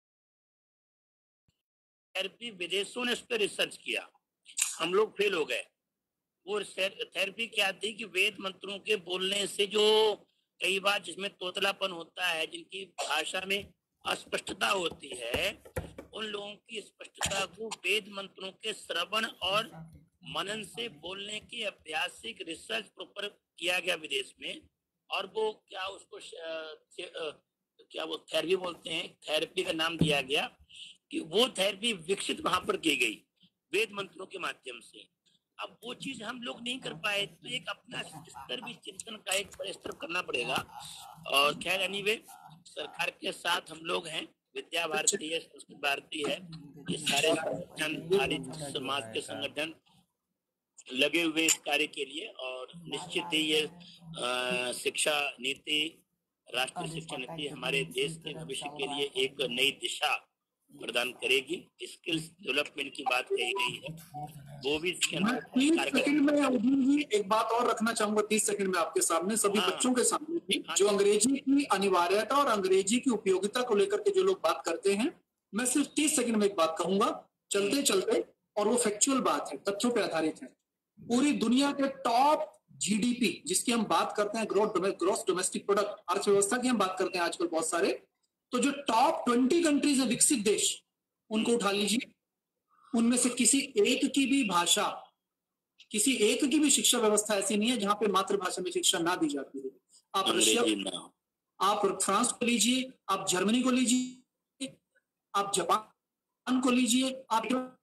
थेरेपी विदेशों ने इस पर रिसर्च किया, हम लोग फेल हो गए। वो थेरेपी क्या थी कि वेद मंत्रों के बोलने से जो कई बार जिसमें तोतलापन होता है, जिनकी भाषा में अस्पष्टता होती है, उन लोगों की स्पष्टता को वेद मंत्रों के श्रवण और मनन से बोलने की अभ्यास से रिसर्च प्रॉपर किया गया विदेश में। और वो क्या उसको क्या वो थेरेपी बोलते हैं, थेरेपी का नाम दिया गया कि वो थेरेपी विकसित वहां पर की गई वेद मंत्रों के माध्यम से। अब वो चीज हम लोग नहीं कर पाए, तो एक अपना स्तर भी चिंतन का एक स्तर करना पड़ेगा। और खैर एनीवे सरकार के साथ हम लोग हैं, विद्या भारती है, संस्कृत भारती है, ये सारे संगठन समाज के संगठन लगे हुए इस कार्य के लिए। और निश्चित ही ये आ, शिक्षा नीति, राष्ट्रीय शिक्षा नीति हमारे देश के भविष्य के लिए एक नई दिशा प्रदान करेगी। स्किल्स डेवलपमेंट की बात कही गई है, वो भी तीस सेकंड में एक बात और रखना चाहूंगा, तीस सेकंड में आपके सामने, सभी हाँ, बच्चों के सामने भी, हाँ, जो अंग्रेजी की अनिवार्यता और अंग्रेजी की उपयोगिता को लेकर के जो लोग बात करते हैं, मैं सिर्फ तीस सेकंड में एक बात कहूंगा चलते चलते, और वो फैक्चुअल बात है, तथ्यों पर आधारित है। पूरी दुनिया के टॉप जीडीपी जिसकी हम बात करते हैं, ग्रॉस डोमेस्टिक प्रोडक्ट, अर्थव्यवस्था की हम बात करते हैं आजकल बहुत सारे, तो जो टॉप ट्वेंटी कंट्रीज है विकसित देश, उनको उठा लीजिए, उनमें से किसी एक की भी भाषा, किसी एक की भी शिक्षा व्यवस्था ऐसी नहीं है जहां पे मातृभाषा में शिक्षा ना दी जाती है। आप रशिया, आप फ्रांस को लीजिए, आप जर्मनी को लीजिए, आप जापान को लीजिए, आप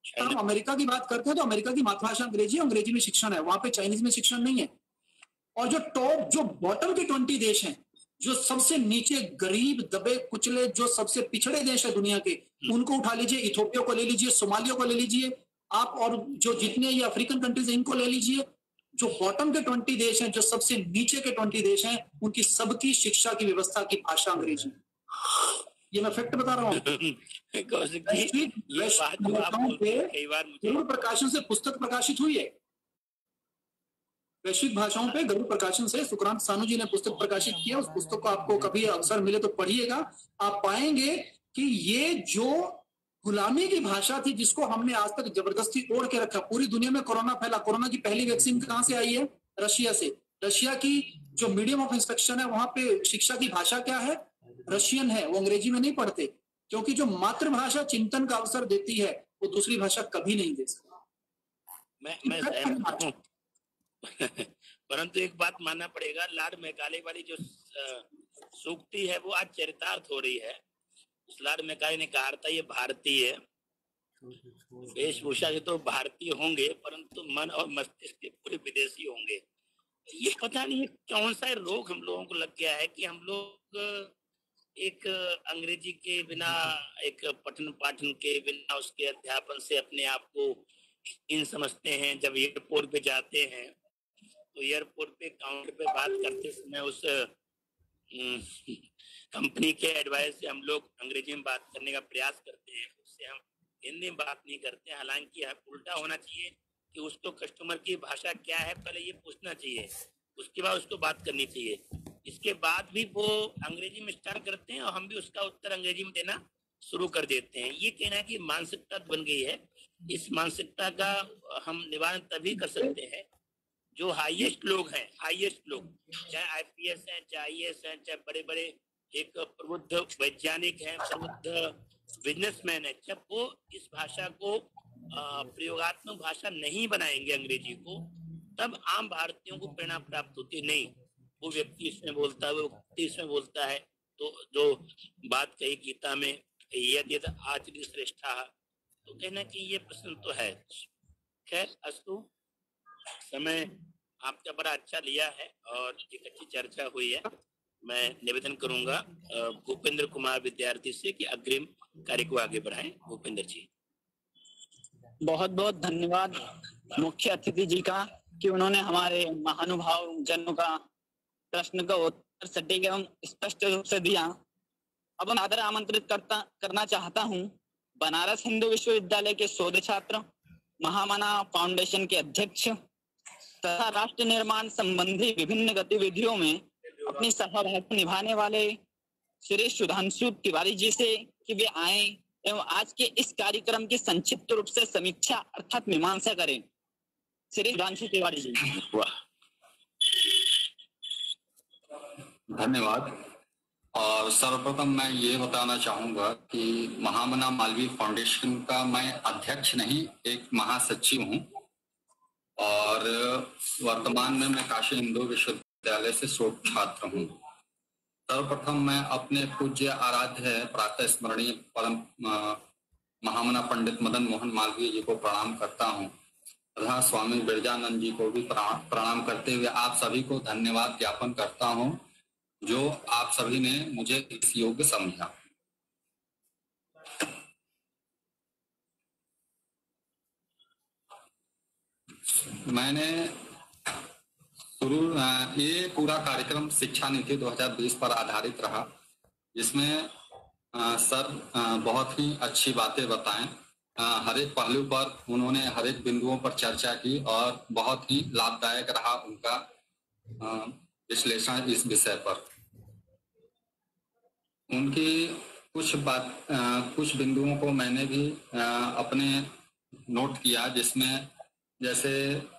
हम अमेरिका की बात करते हैं तो अमेरिका की मातृभाषा अंग्रेजी, अंग्रेजी में शिक्षण है, वहां पे चाइनीज में शिक्षण नहीं है। और जो टॉप जो बॉटम के ट्वेंटी देश हैं, जो सबसे नीचे गरीब दबे कुचले जो सबसे पिछड़े देश है दुनिया के, उनको उठा लीजिए, इथियोपिया को ले लीजिए, सोमालिया को ले लीजिए आप, और जो जितने ये अफ्रीकन कंट्रीज हैं इनको ले लीजिए, जो बॉटम के ट्वेंटी देश हैं, जो सबसे नीचे के ट्वेंटी देश हैं, उनकी सबकी शिक्षा की व्यवस्था की भाषा अंग्रेजी। ये मैं फैक्ट बता रहा हूँ। गरुड़ प्रकाशन से पुस्तक प्रकाशित हुई है, वैश्विक भाषाओं पे गरुड़ प्रकाशन से सुक्रांत सानू जी ने पुस्तक प्रकाशित किया। उस पुस्तक को आपको कभी अवसर मिले तो पढ़िएगा। आप पाएंगे कि ये जो गुलामी की भाषा थी जिसको हमने आज तक जबरदस्ती ओढ़ के रखा, पूरी दुनिया में कोरोना फैला। कोरोना की पहली वैक्सीन कहां से आई है? रशिया से। रशिया की जो मीडियम ऑफ इंस्ट्रक्शन है, वहां पे शिक्षा की भाषा क्या है? रशियन है। वो अंग्रेजी में नहीं पढ़ते, क्योंकि जो मातृभाषा चिंतन का अवसर देती है वो दूसरी भाषा कभी नहीं दे सकती। मैं मैं सहमत हूं परंतु एक बात मानना पड़ेगा, लॉर्ड मैकाले वाली जो सूक्ति है वो आज चरितार्थ हो रही है। लॉर्ड मैकाले ने कहा था ये भारतीय है, वेशभूषा से तो भारतीय होंगे परंतु मन और मस्तिष्क के पूरे विदेशी होंगे। ये पता नहीं कौन सा रोग हम लोगों को लग गया है कि हम लोग एक अंग्रेजी के बिना, एक पठन पाठन के बिना, उसके अध्यापन से अपने आप को इन समझते हैं। जब एयरपोर्ट पे जाते हैं तो एयरपोर्ट पे काउंटर पे बात करते समय उस कंपनी के एडवाइस से हम लोग अंग्रेजी में बात करने का प्रयास करते हैं, उससे हम हिंदी में बात नहीं करते। हालांकि उल्टा होना चाहिए कि उसको कस्टमर की भाषा क्या है पहले ये पूछना चाहिए, उसके बाद उसको बात करनी चाहिए। इसके बाद भी वो अंग्रेजी में स्टार्ट करते हैं और हम भी उसका उत्तर अंग्रेजी में देना शुरू कर देते हैं। ये कहना कि मानसिकता बन गई है। इस मानसिकता का हम निवारण तभी कर सकते हैं जो हाईएस्ट लोग हैं, हाईएस्ट लोग, चाहे आईपीएस हैं, चाहे आईएएस हैं, चाहे बड़े बड़े एक प्रबुद्ध वैज्ञानिक हैं, प्रबुद्ध बिजनेसमैन है, जब वो इस भाषा को प्रयोगात्मक भाषा नहीं बनाएंगे अंग्रेजी को, तब आम भारतीयों को प्रेरणा प्राप्त होती नहीं। वो व्यक्ति इसमें बोलता है, वो व्यक्ति इसमें बोलता है। तो जो बात कही गीता में, यदि आचर्य श्रेष्ठा, तो कहना कि ये प्रश्न तो है। खैर अस्तु, समय आपका बड़ा अच्छा लिया है और एक अच्छी चर्चा हुई है। मैं निवेदन करूंगा भूपेंद्र कुमार विद्यार्थी से कि अग्रिम कार्य को आगे बढ़ाएं। भूपेंद्र जी। बहुत बहुत धन्यवाद मुख्य अतिथि जी का कि उन्होंने हमारे महानुभाव जनों का प्रश्न का उत्तर सटीक एवं स्पष्ट रूप से दिया। अब मैं आदर आमंत्रित करता करना चाहता हूं बनारस हिंदू विश्वविद्यालय के शोध छात्र, महामना फाउंडेशन के अध्यक्ष तथा राष्ट्र निर्माण संबंधी विभिन्न गतिविधियों में अपनी सहभागिता निभाने वाले श्री सुधांशु तिवारी जी से कि वे आए एवं आज के इस कार्यक्रम की संक्षिप्त रूप से समीक्षा अर्थात मीमांसा करें। श्री सुधांशु तिवारी जी। धन्यवाद। और सर्वप्रथम मैं ये बताना चाहूंगा कि महामना मालवीय फाउंडेशन का मैं अध्यक्ष नहीं, एक महासचिव हूं और वर्तमान में मैं काशी हिंदू विश्वविद्यालय से शोध छात्र हूं। सर्वप्रथम मैं अपने पूज्य आराध्य प्रातः स्मरणीय परम महामना पंडित मदन मोहन मालवीय जी को प्रणाम करता हूं तथा स्वामी बिरजानंद जी को भी प्रणाम करते हुए आप सभी को धन्यवाद ज्ञापन करता हूं जो आप सभी ने मुझे इस योग्य समझा। मैंने शुरू ये पूरा कार्यक्रम शिक्षा नीति दो हज़ार बीस पर आधारित रहा, जिसमें सर बहुत ही अच्छी बातें बताएं। हर एक पहलू पर उन्होंने हर एक बिंदुओं पर चर्चा की और बहुत ही लाभदायक रहा उनका विश्लेषण इस विषय पर। उनकी कुछ बात कुछ बिंदुओं को मैंने भी अपने नोट किया, जिसमें जैसे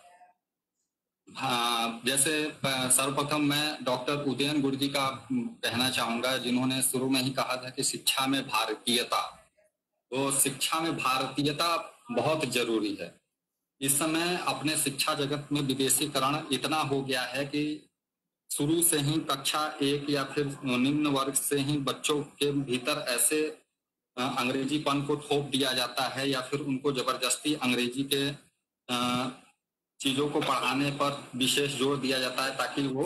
हाँ जैसे सर्वप्रथम मैं डॉक्टर उदयन गुरु जी का कहना चाहूंगा, जिन्होंने शुरू में ही कहा था कि शिक्षा में भारतीयता, तो शिक्षा में भारतीयता बहुत जरूरी है। इस समय अपने शिक्षा जगत में विदेशीकरण इतना हो गया है कि शुरू से ही कक्षा एक या फिर निम्न वर्ग से ही बच्चों के भीतर ऐसे अंग्रेजीपन को थोप दिया जाता है या फिर उनको जबरदस्ती अंग्रेजी के चीजों को पढ़ाने पर विशेष जोर दिया जाता है ताकि वो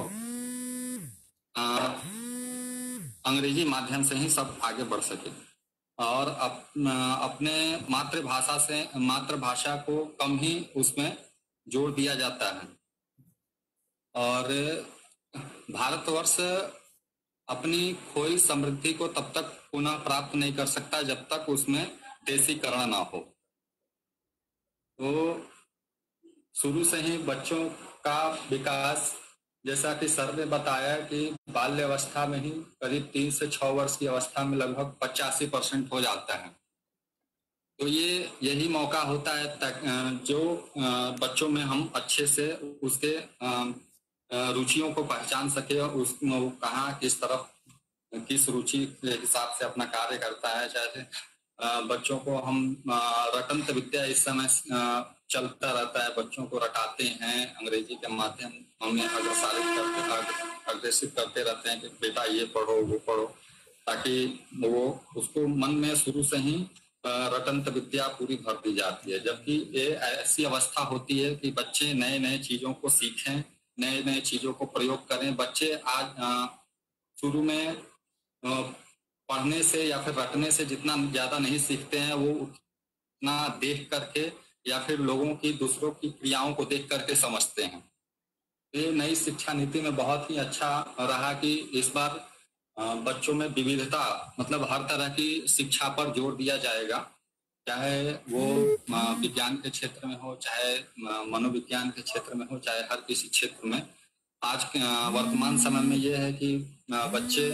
अंग्रेजी माध्यम से ही सब आगे बढ़ सके और अप, अपने मातृभाषा से मातृभाषा को कम ही उसमें जोर दिया जाता है। और भारतवर्ष अपनी खोई समृद्धि को तब तक पुनः प्राप्त नहीं कर सकता जब तक उसमें देशीकरण ना हो। तो शुरू से ही बच्चों का विकास, जैसा कि सर ने बताया कि बाल्यावस्था में ही करीब तीन से छह वर्ष की अवस्था में लगभग पचासी परसेंट हो जाता है। तो ये यही मौका होता है जो बच्चों में हम अच्छे से उसके रुचियों को पहचान सके, उस कहाँ किस तरफ किस रुचि के हिसाब से अपना कार्य करता है। चाहे बच्चों को हम रटंत विद्या इस समय चलता रहता है, बच्चों को रटाते हैं अंग्रेजी के माध्यम हमें अग्रसारित करते अग्रेसित करते रहते हैं कि बेटा ये पढ़ो वो पढ़ो, ताकि वो उसको मन में शुरू से ही रटंत विद्या पूरी भर दी जाती है। जबकि ये ऐसी अवस्था होती है कि बच्चे नए नए चीजों को सीखें, नए नए चीजों को प्रयोग करें। बच्चे आज शुरू में पढ़ने से या फिर रटने से जितना ज्यादा नहीं सीखते हैं, वो उतना देख करके या फिर लोगों की दूसरों की क्रियाओं को देख करके समझते हैं। ये नई शिक्षा नीति में बहुत ही अच्छा रहा कि इस बार बच्चों में विविधता, मतलब हर तरह की शिक्षा पर जोर दिया जाएगा, चाहे वो विज्ञान के क्षेत्र में हो, चाहे मनोविज्ञान के क्षेत्र में हो, चाहे हर किसी क्षेत्र में। आज वर्तमान समय में ये है कि बच्चे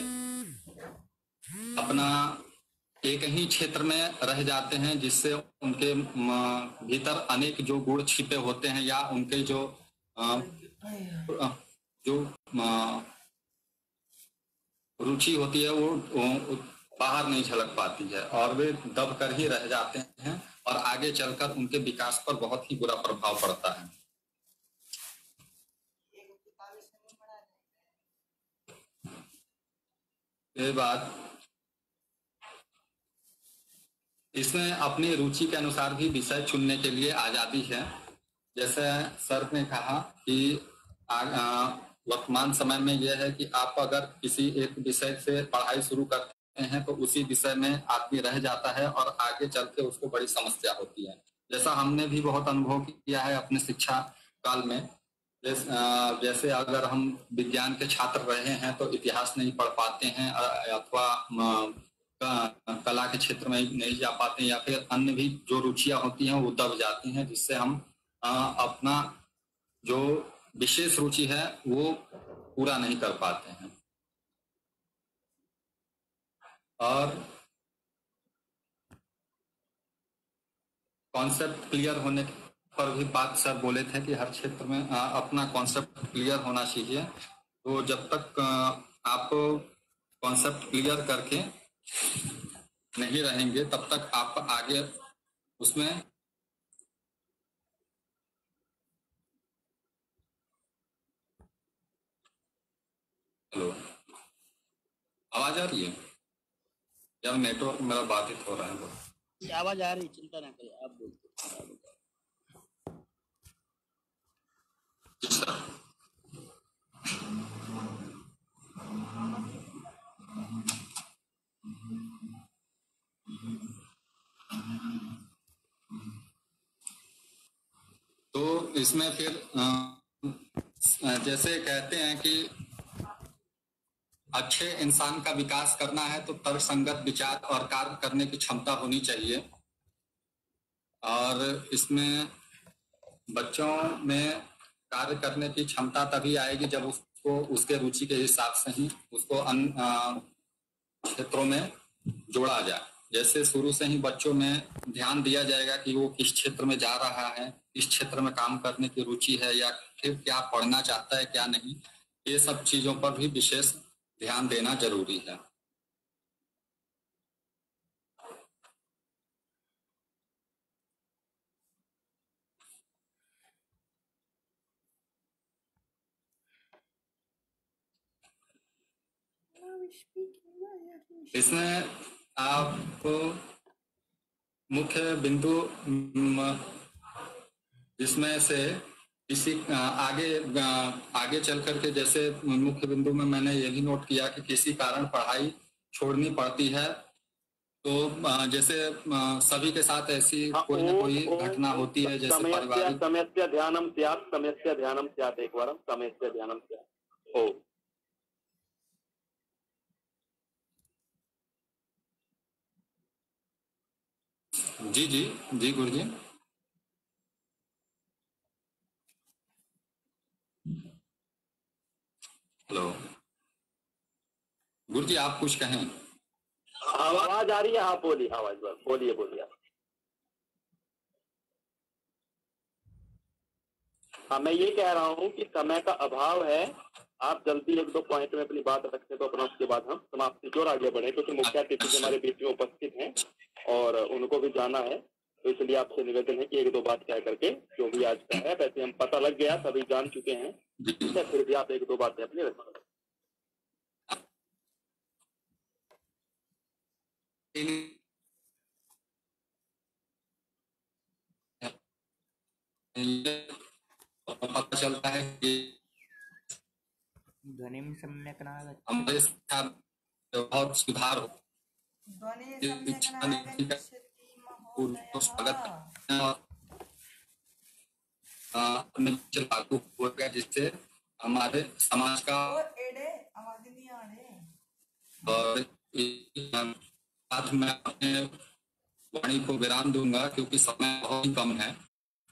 अपना एक ही क्षेत्र में रह जाते हैं, जिससे उनके भीतर अनेक जो गुण छिपे होते हैं या उनके जो जो रुचि होती है वो बाहर नहीं झलक पाती है और वे दब कर ही रह जाते हैं और आगे चलकर उनके विकास पर बहुत ही बुरा प्रभाव पड़ता है। ये बात इसमें अपनी रुचि के अनुसार भी विषय चुनने के लिए आजादी है। जैसे सर ने कहा कि वर्तमान समय में यह है कि आप अगर किसी एक विषय से पढ़ाई शुरू करते हैं तो उसी विषय में आदमी रह जाता है और आगे चल के उसको बड़ी समस्या होती है। जैसा हमने भी बहुत अनुभव किया है अपने शिक्षा काल में। जैसे अगर हम विज्ञान के छात्र रहे हैं तो इतिहास नहीं पढ़ पाते हैं अथवा कला के क्षेत्र में नहीं जा पाते या फिर अन्य भी जो रुचियां होती हैं वो दब जाती हैं, जिससे हम अपना जो विशेष रुचि है वो पूरा नहीं कर पाते हैं। और कॉन्सेप्ट क्लियर होने पर भी बात सर बोले थे कि हर क्षेत्र में अपना कॉन्सेप्ट क्लियर होना चाहिए। तो जब तक आप कॉन्सेप्ट क्लियर करके नहीं रहेंगे तब तक आप आगे उसमें हेलो आवाज आ रही है या नेटवर्क मेरा बाधित हो रहा है? ये आवाज आ रही, चिंता ना करिए, आप बोलते। तो इसमें फिर जैसे कहते हैं कि अच्छे इंसान का विकास करना है तो तर्कसंगत विचार और कार्य करने की क्षमता होनी चाहिए। और इसमें बच्चों में कार्य करने की क्षमता तभी आएगी जब उसको उसके रुचि के हिसाब से ही उसको अन्य क्षेत्रों में जोड़ा जाए। जैसे शुरू से ही बच्चों में ध्यान दिया जाएगा कि वो किस क्षेत्र में जा रहा है, किस क्षेत्र में काम करने की रुचि है या फिर क्या पढ़ना चाहता है क्या नहीं, ये सब चीजों पर भी विशेष ध्यान देना जरूरी है। इसमें आप मुख्य बिंदु जिसमें से किसी आगे आगे चल करके, जैसे मुख्य बिंदु में मैंने ये भी नोट किया कि किसी कारण पढ़ाई छोड़नी पड़ती है, तो जैसे सभी के साथ ऐसी कोई ना कोई घटना होती है, जैसे पारिवारिक। समस्या ध्यानम स्यात्, समस्या ध्यानम स्यात्, एक बार समस्या ध्यानम स्यात् हो। जी जी जी गुरु जी। हेलो गुरु जी, आप कुछ कहें। आवाज आ रही है? आप बोलिए, आवाज बोलिए बोलिए। हाँ, मैं ये कह रहा हूँ कि समय का अभाव है, आप जल्दी एक दो पॉइंट में अपनी बात रखते तो अपना, उसके बाद हम समाप्ति की ओर आगे बढ़े, क्योंकि मुख्य अतिथि हमारे बीच में उपस्थित हैं और उनको भी जाना है, तो इसलिए आपसे निवेदन है कि एक दो बात कह करके, जो भी आज का है, वैसे हम पता लग गया, सभी जान चुके हैं, फिर भी आप एक दो बातें अपनी रखें। पता चलता है कि ध्वनि सम्यक् न हमारे साथ बहुत सुधार हो। लागू हो गया, जिससे हमारे समाज का, और साथ में अपने वाणी को विराम दूंगा क्योंकि समय बहुत ही कम है।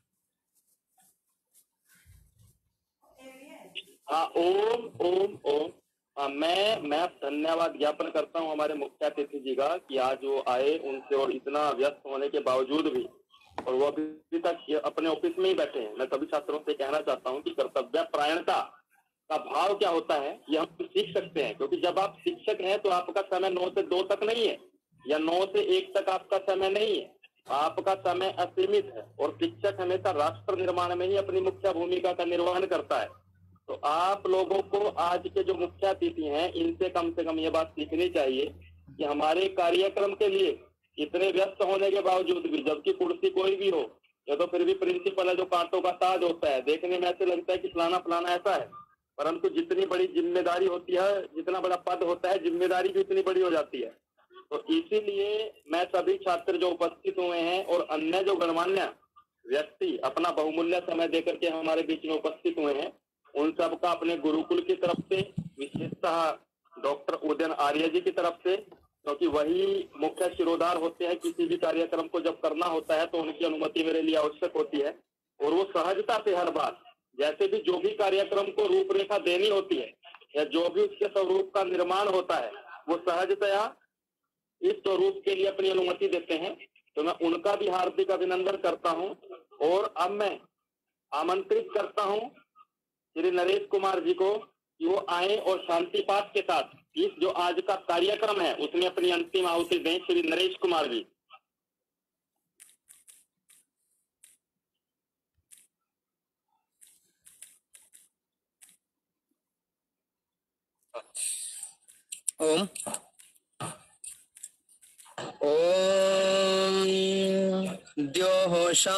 हाँ, ओम ओम ओम। आ, मैं मैं धन्यवाद ज्ञापन करता हूँ हमारे मुख्य अतिथि जी का कि आज वो आए, उनसे और इतना व्यस्त होने के बावजूद भी, और वो अभी तक अपने ऑफिस में ही बैठे हैं। मैं सभी छात्रों से कहना चाहता हूँ कि कर्तव्य परायणता का भाव क्या होता है ये हम सीख सकते हैं, क्योंकि जब आप शिक्षक हैं तो आपका समय नौ से दो तक नहीं है, या नौ से एक तक आपका समय नहीं है, आपका समय असीमित है, और शिक्षक हमेशा राष्ट्र निर्माण में ही अपनी मुख्य भूमिका का निर्वहन करता है। तो आप लोगों को आज के जो मुख्य अतिथि हैं, इनसे कम से कम ये बात सीखनी चाहिए कि हमारे कार्यक्रम के लिए इतने व्यस्त होने के बावजूद भी, जबकि कुर्सी कोई भी हो, या तो फिर भी प्रिंसिपल है जो कांटों का ताज होता है, देखने में ऐसे लगता है कि फलाना फलाना ऐसा है, परंतु जितनी बड़ी जिम्मेदारी होती है, जितना बड़ा पद होता है, जिम्मेदारी भी उतनी बड़ी हो जाती है। तो इसीलिए मैं सभी छात्र जो उपस्थित हुए हैं और अन्य जो गणमान्य व्यक्ति अपना बहुमूल्य समय देकर के हमारे बीच में उपस्थित हुए हैं, उन सबका अपने गुरुकुल की तरफ से, विशेषतः डॉक्टर उदयन आर्य जी की तरफ से, क्योंकि वही मुख्य शिरोधार होते हैं, किसी भी कार्यक्रम को जब करना होता है तो उनकी अनुमति मेरे लिए आवश्यक होती है, और वो सहजता से हर बात, जैसे भी जो भी कार्यक्रम को रूपरेखा देनी होती है या जो भी उसके स्वरूप का निर्माण होता है, वो सहजतया इस स्वरूप के लिए अपनी अनुमति देते हैं। तो मैं उनका भी हार्दिक अभिनंदन करता हूं, और अब मैं आमंत्रित करता हूं श्री नरेश कुमार जी को कि वो आए और शांति पाठ के साथ इस जो आज का कार्यक्रम है उसमें अपनी अंतिम आहुति दें। श्री नरेश कुमार जी। ओम ओम द्योः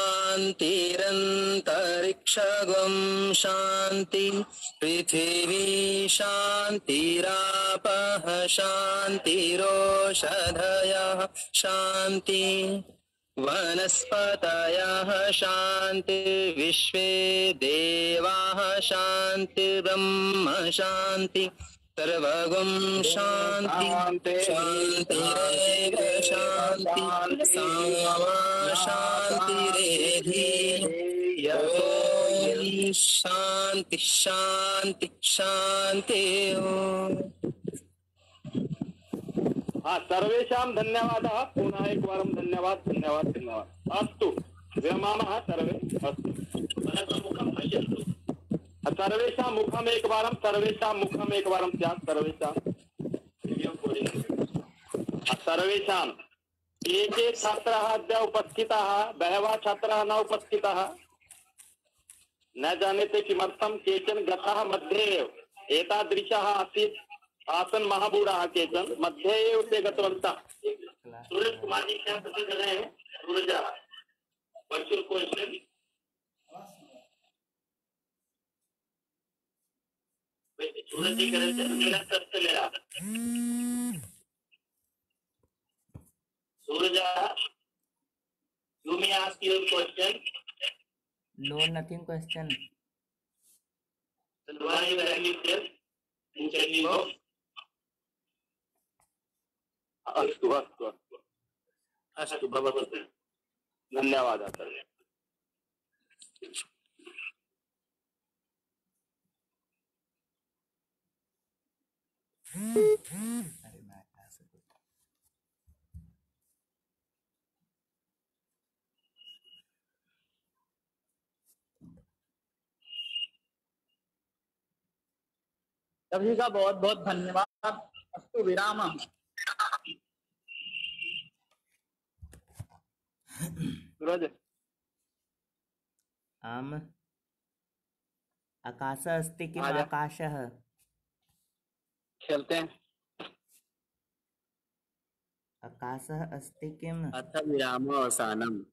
शान्तिरन्तरिक्षगं शान्ति, पृथिवी शान्तिरापः शान्तिरोषधयः शान्ति, वनस्पतयः शान्ति, विश्वे देवाः शान्ति, ब्रह्म शान्ति, सर्वगं शान्ति शान्तिरेव शान्ति सामा शान्तिरेधि। ओम शान्ति शान्ति शान्ति। हाँ, सर्वेषां धन्यवादः। पुनः एक बार धन्यवाद धन्यवाद धन्यवाद। अस्तु विरमामः सर्वे। अस्तु सर्वेषां मुखम एक बारम सर्वेषां मुखम एक बारम स्यात् सर्वेषां सर्वेषां ये के छात्राः अद्य उपस्थिताः, बहवः छात्राः न उपस्थिताः, न जानेते किमर्थं, केचन गताः मध्ये एव, एतादृशाः आसीत् आसन् महाबूढाः केचन मध्ये एव ते गतवन्तः। सूरज कुमार जी क्या प्रश्न कर रहे हैं? सूरजा वर्चुअल क्वेश्चन। सूरज जी कर रहे थे मेरा प्रश्न मेरा सूरजा you may ask your question. No, nothing question. Then why you are here? Interview box. अस्तु अस्तु अस्तु अस्तु भवतु। धन्यवाद आचार्य। सभी का बहुत बहुत धन्यवाद। अस्तु विरामः। सूरज आम आकाश अस्ति किम आजा। आकाशः खेलते हैं। आकाशः अस्ति किम अथ विरामो अवसानम्।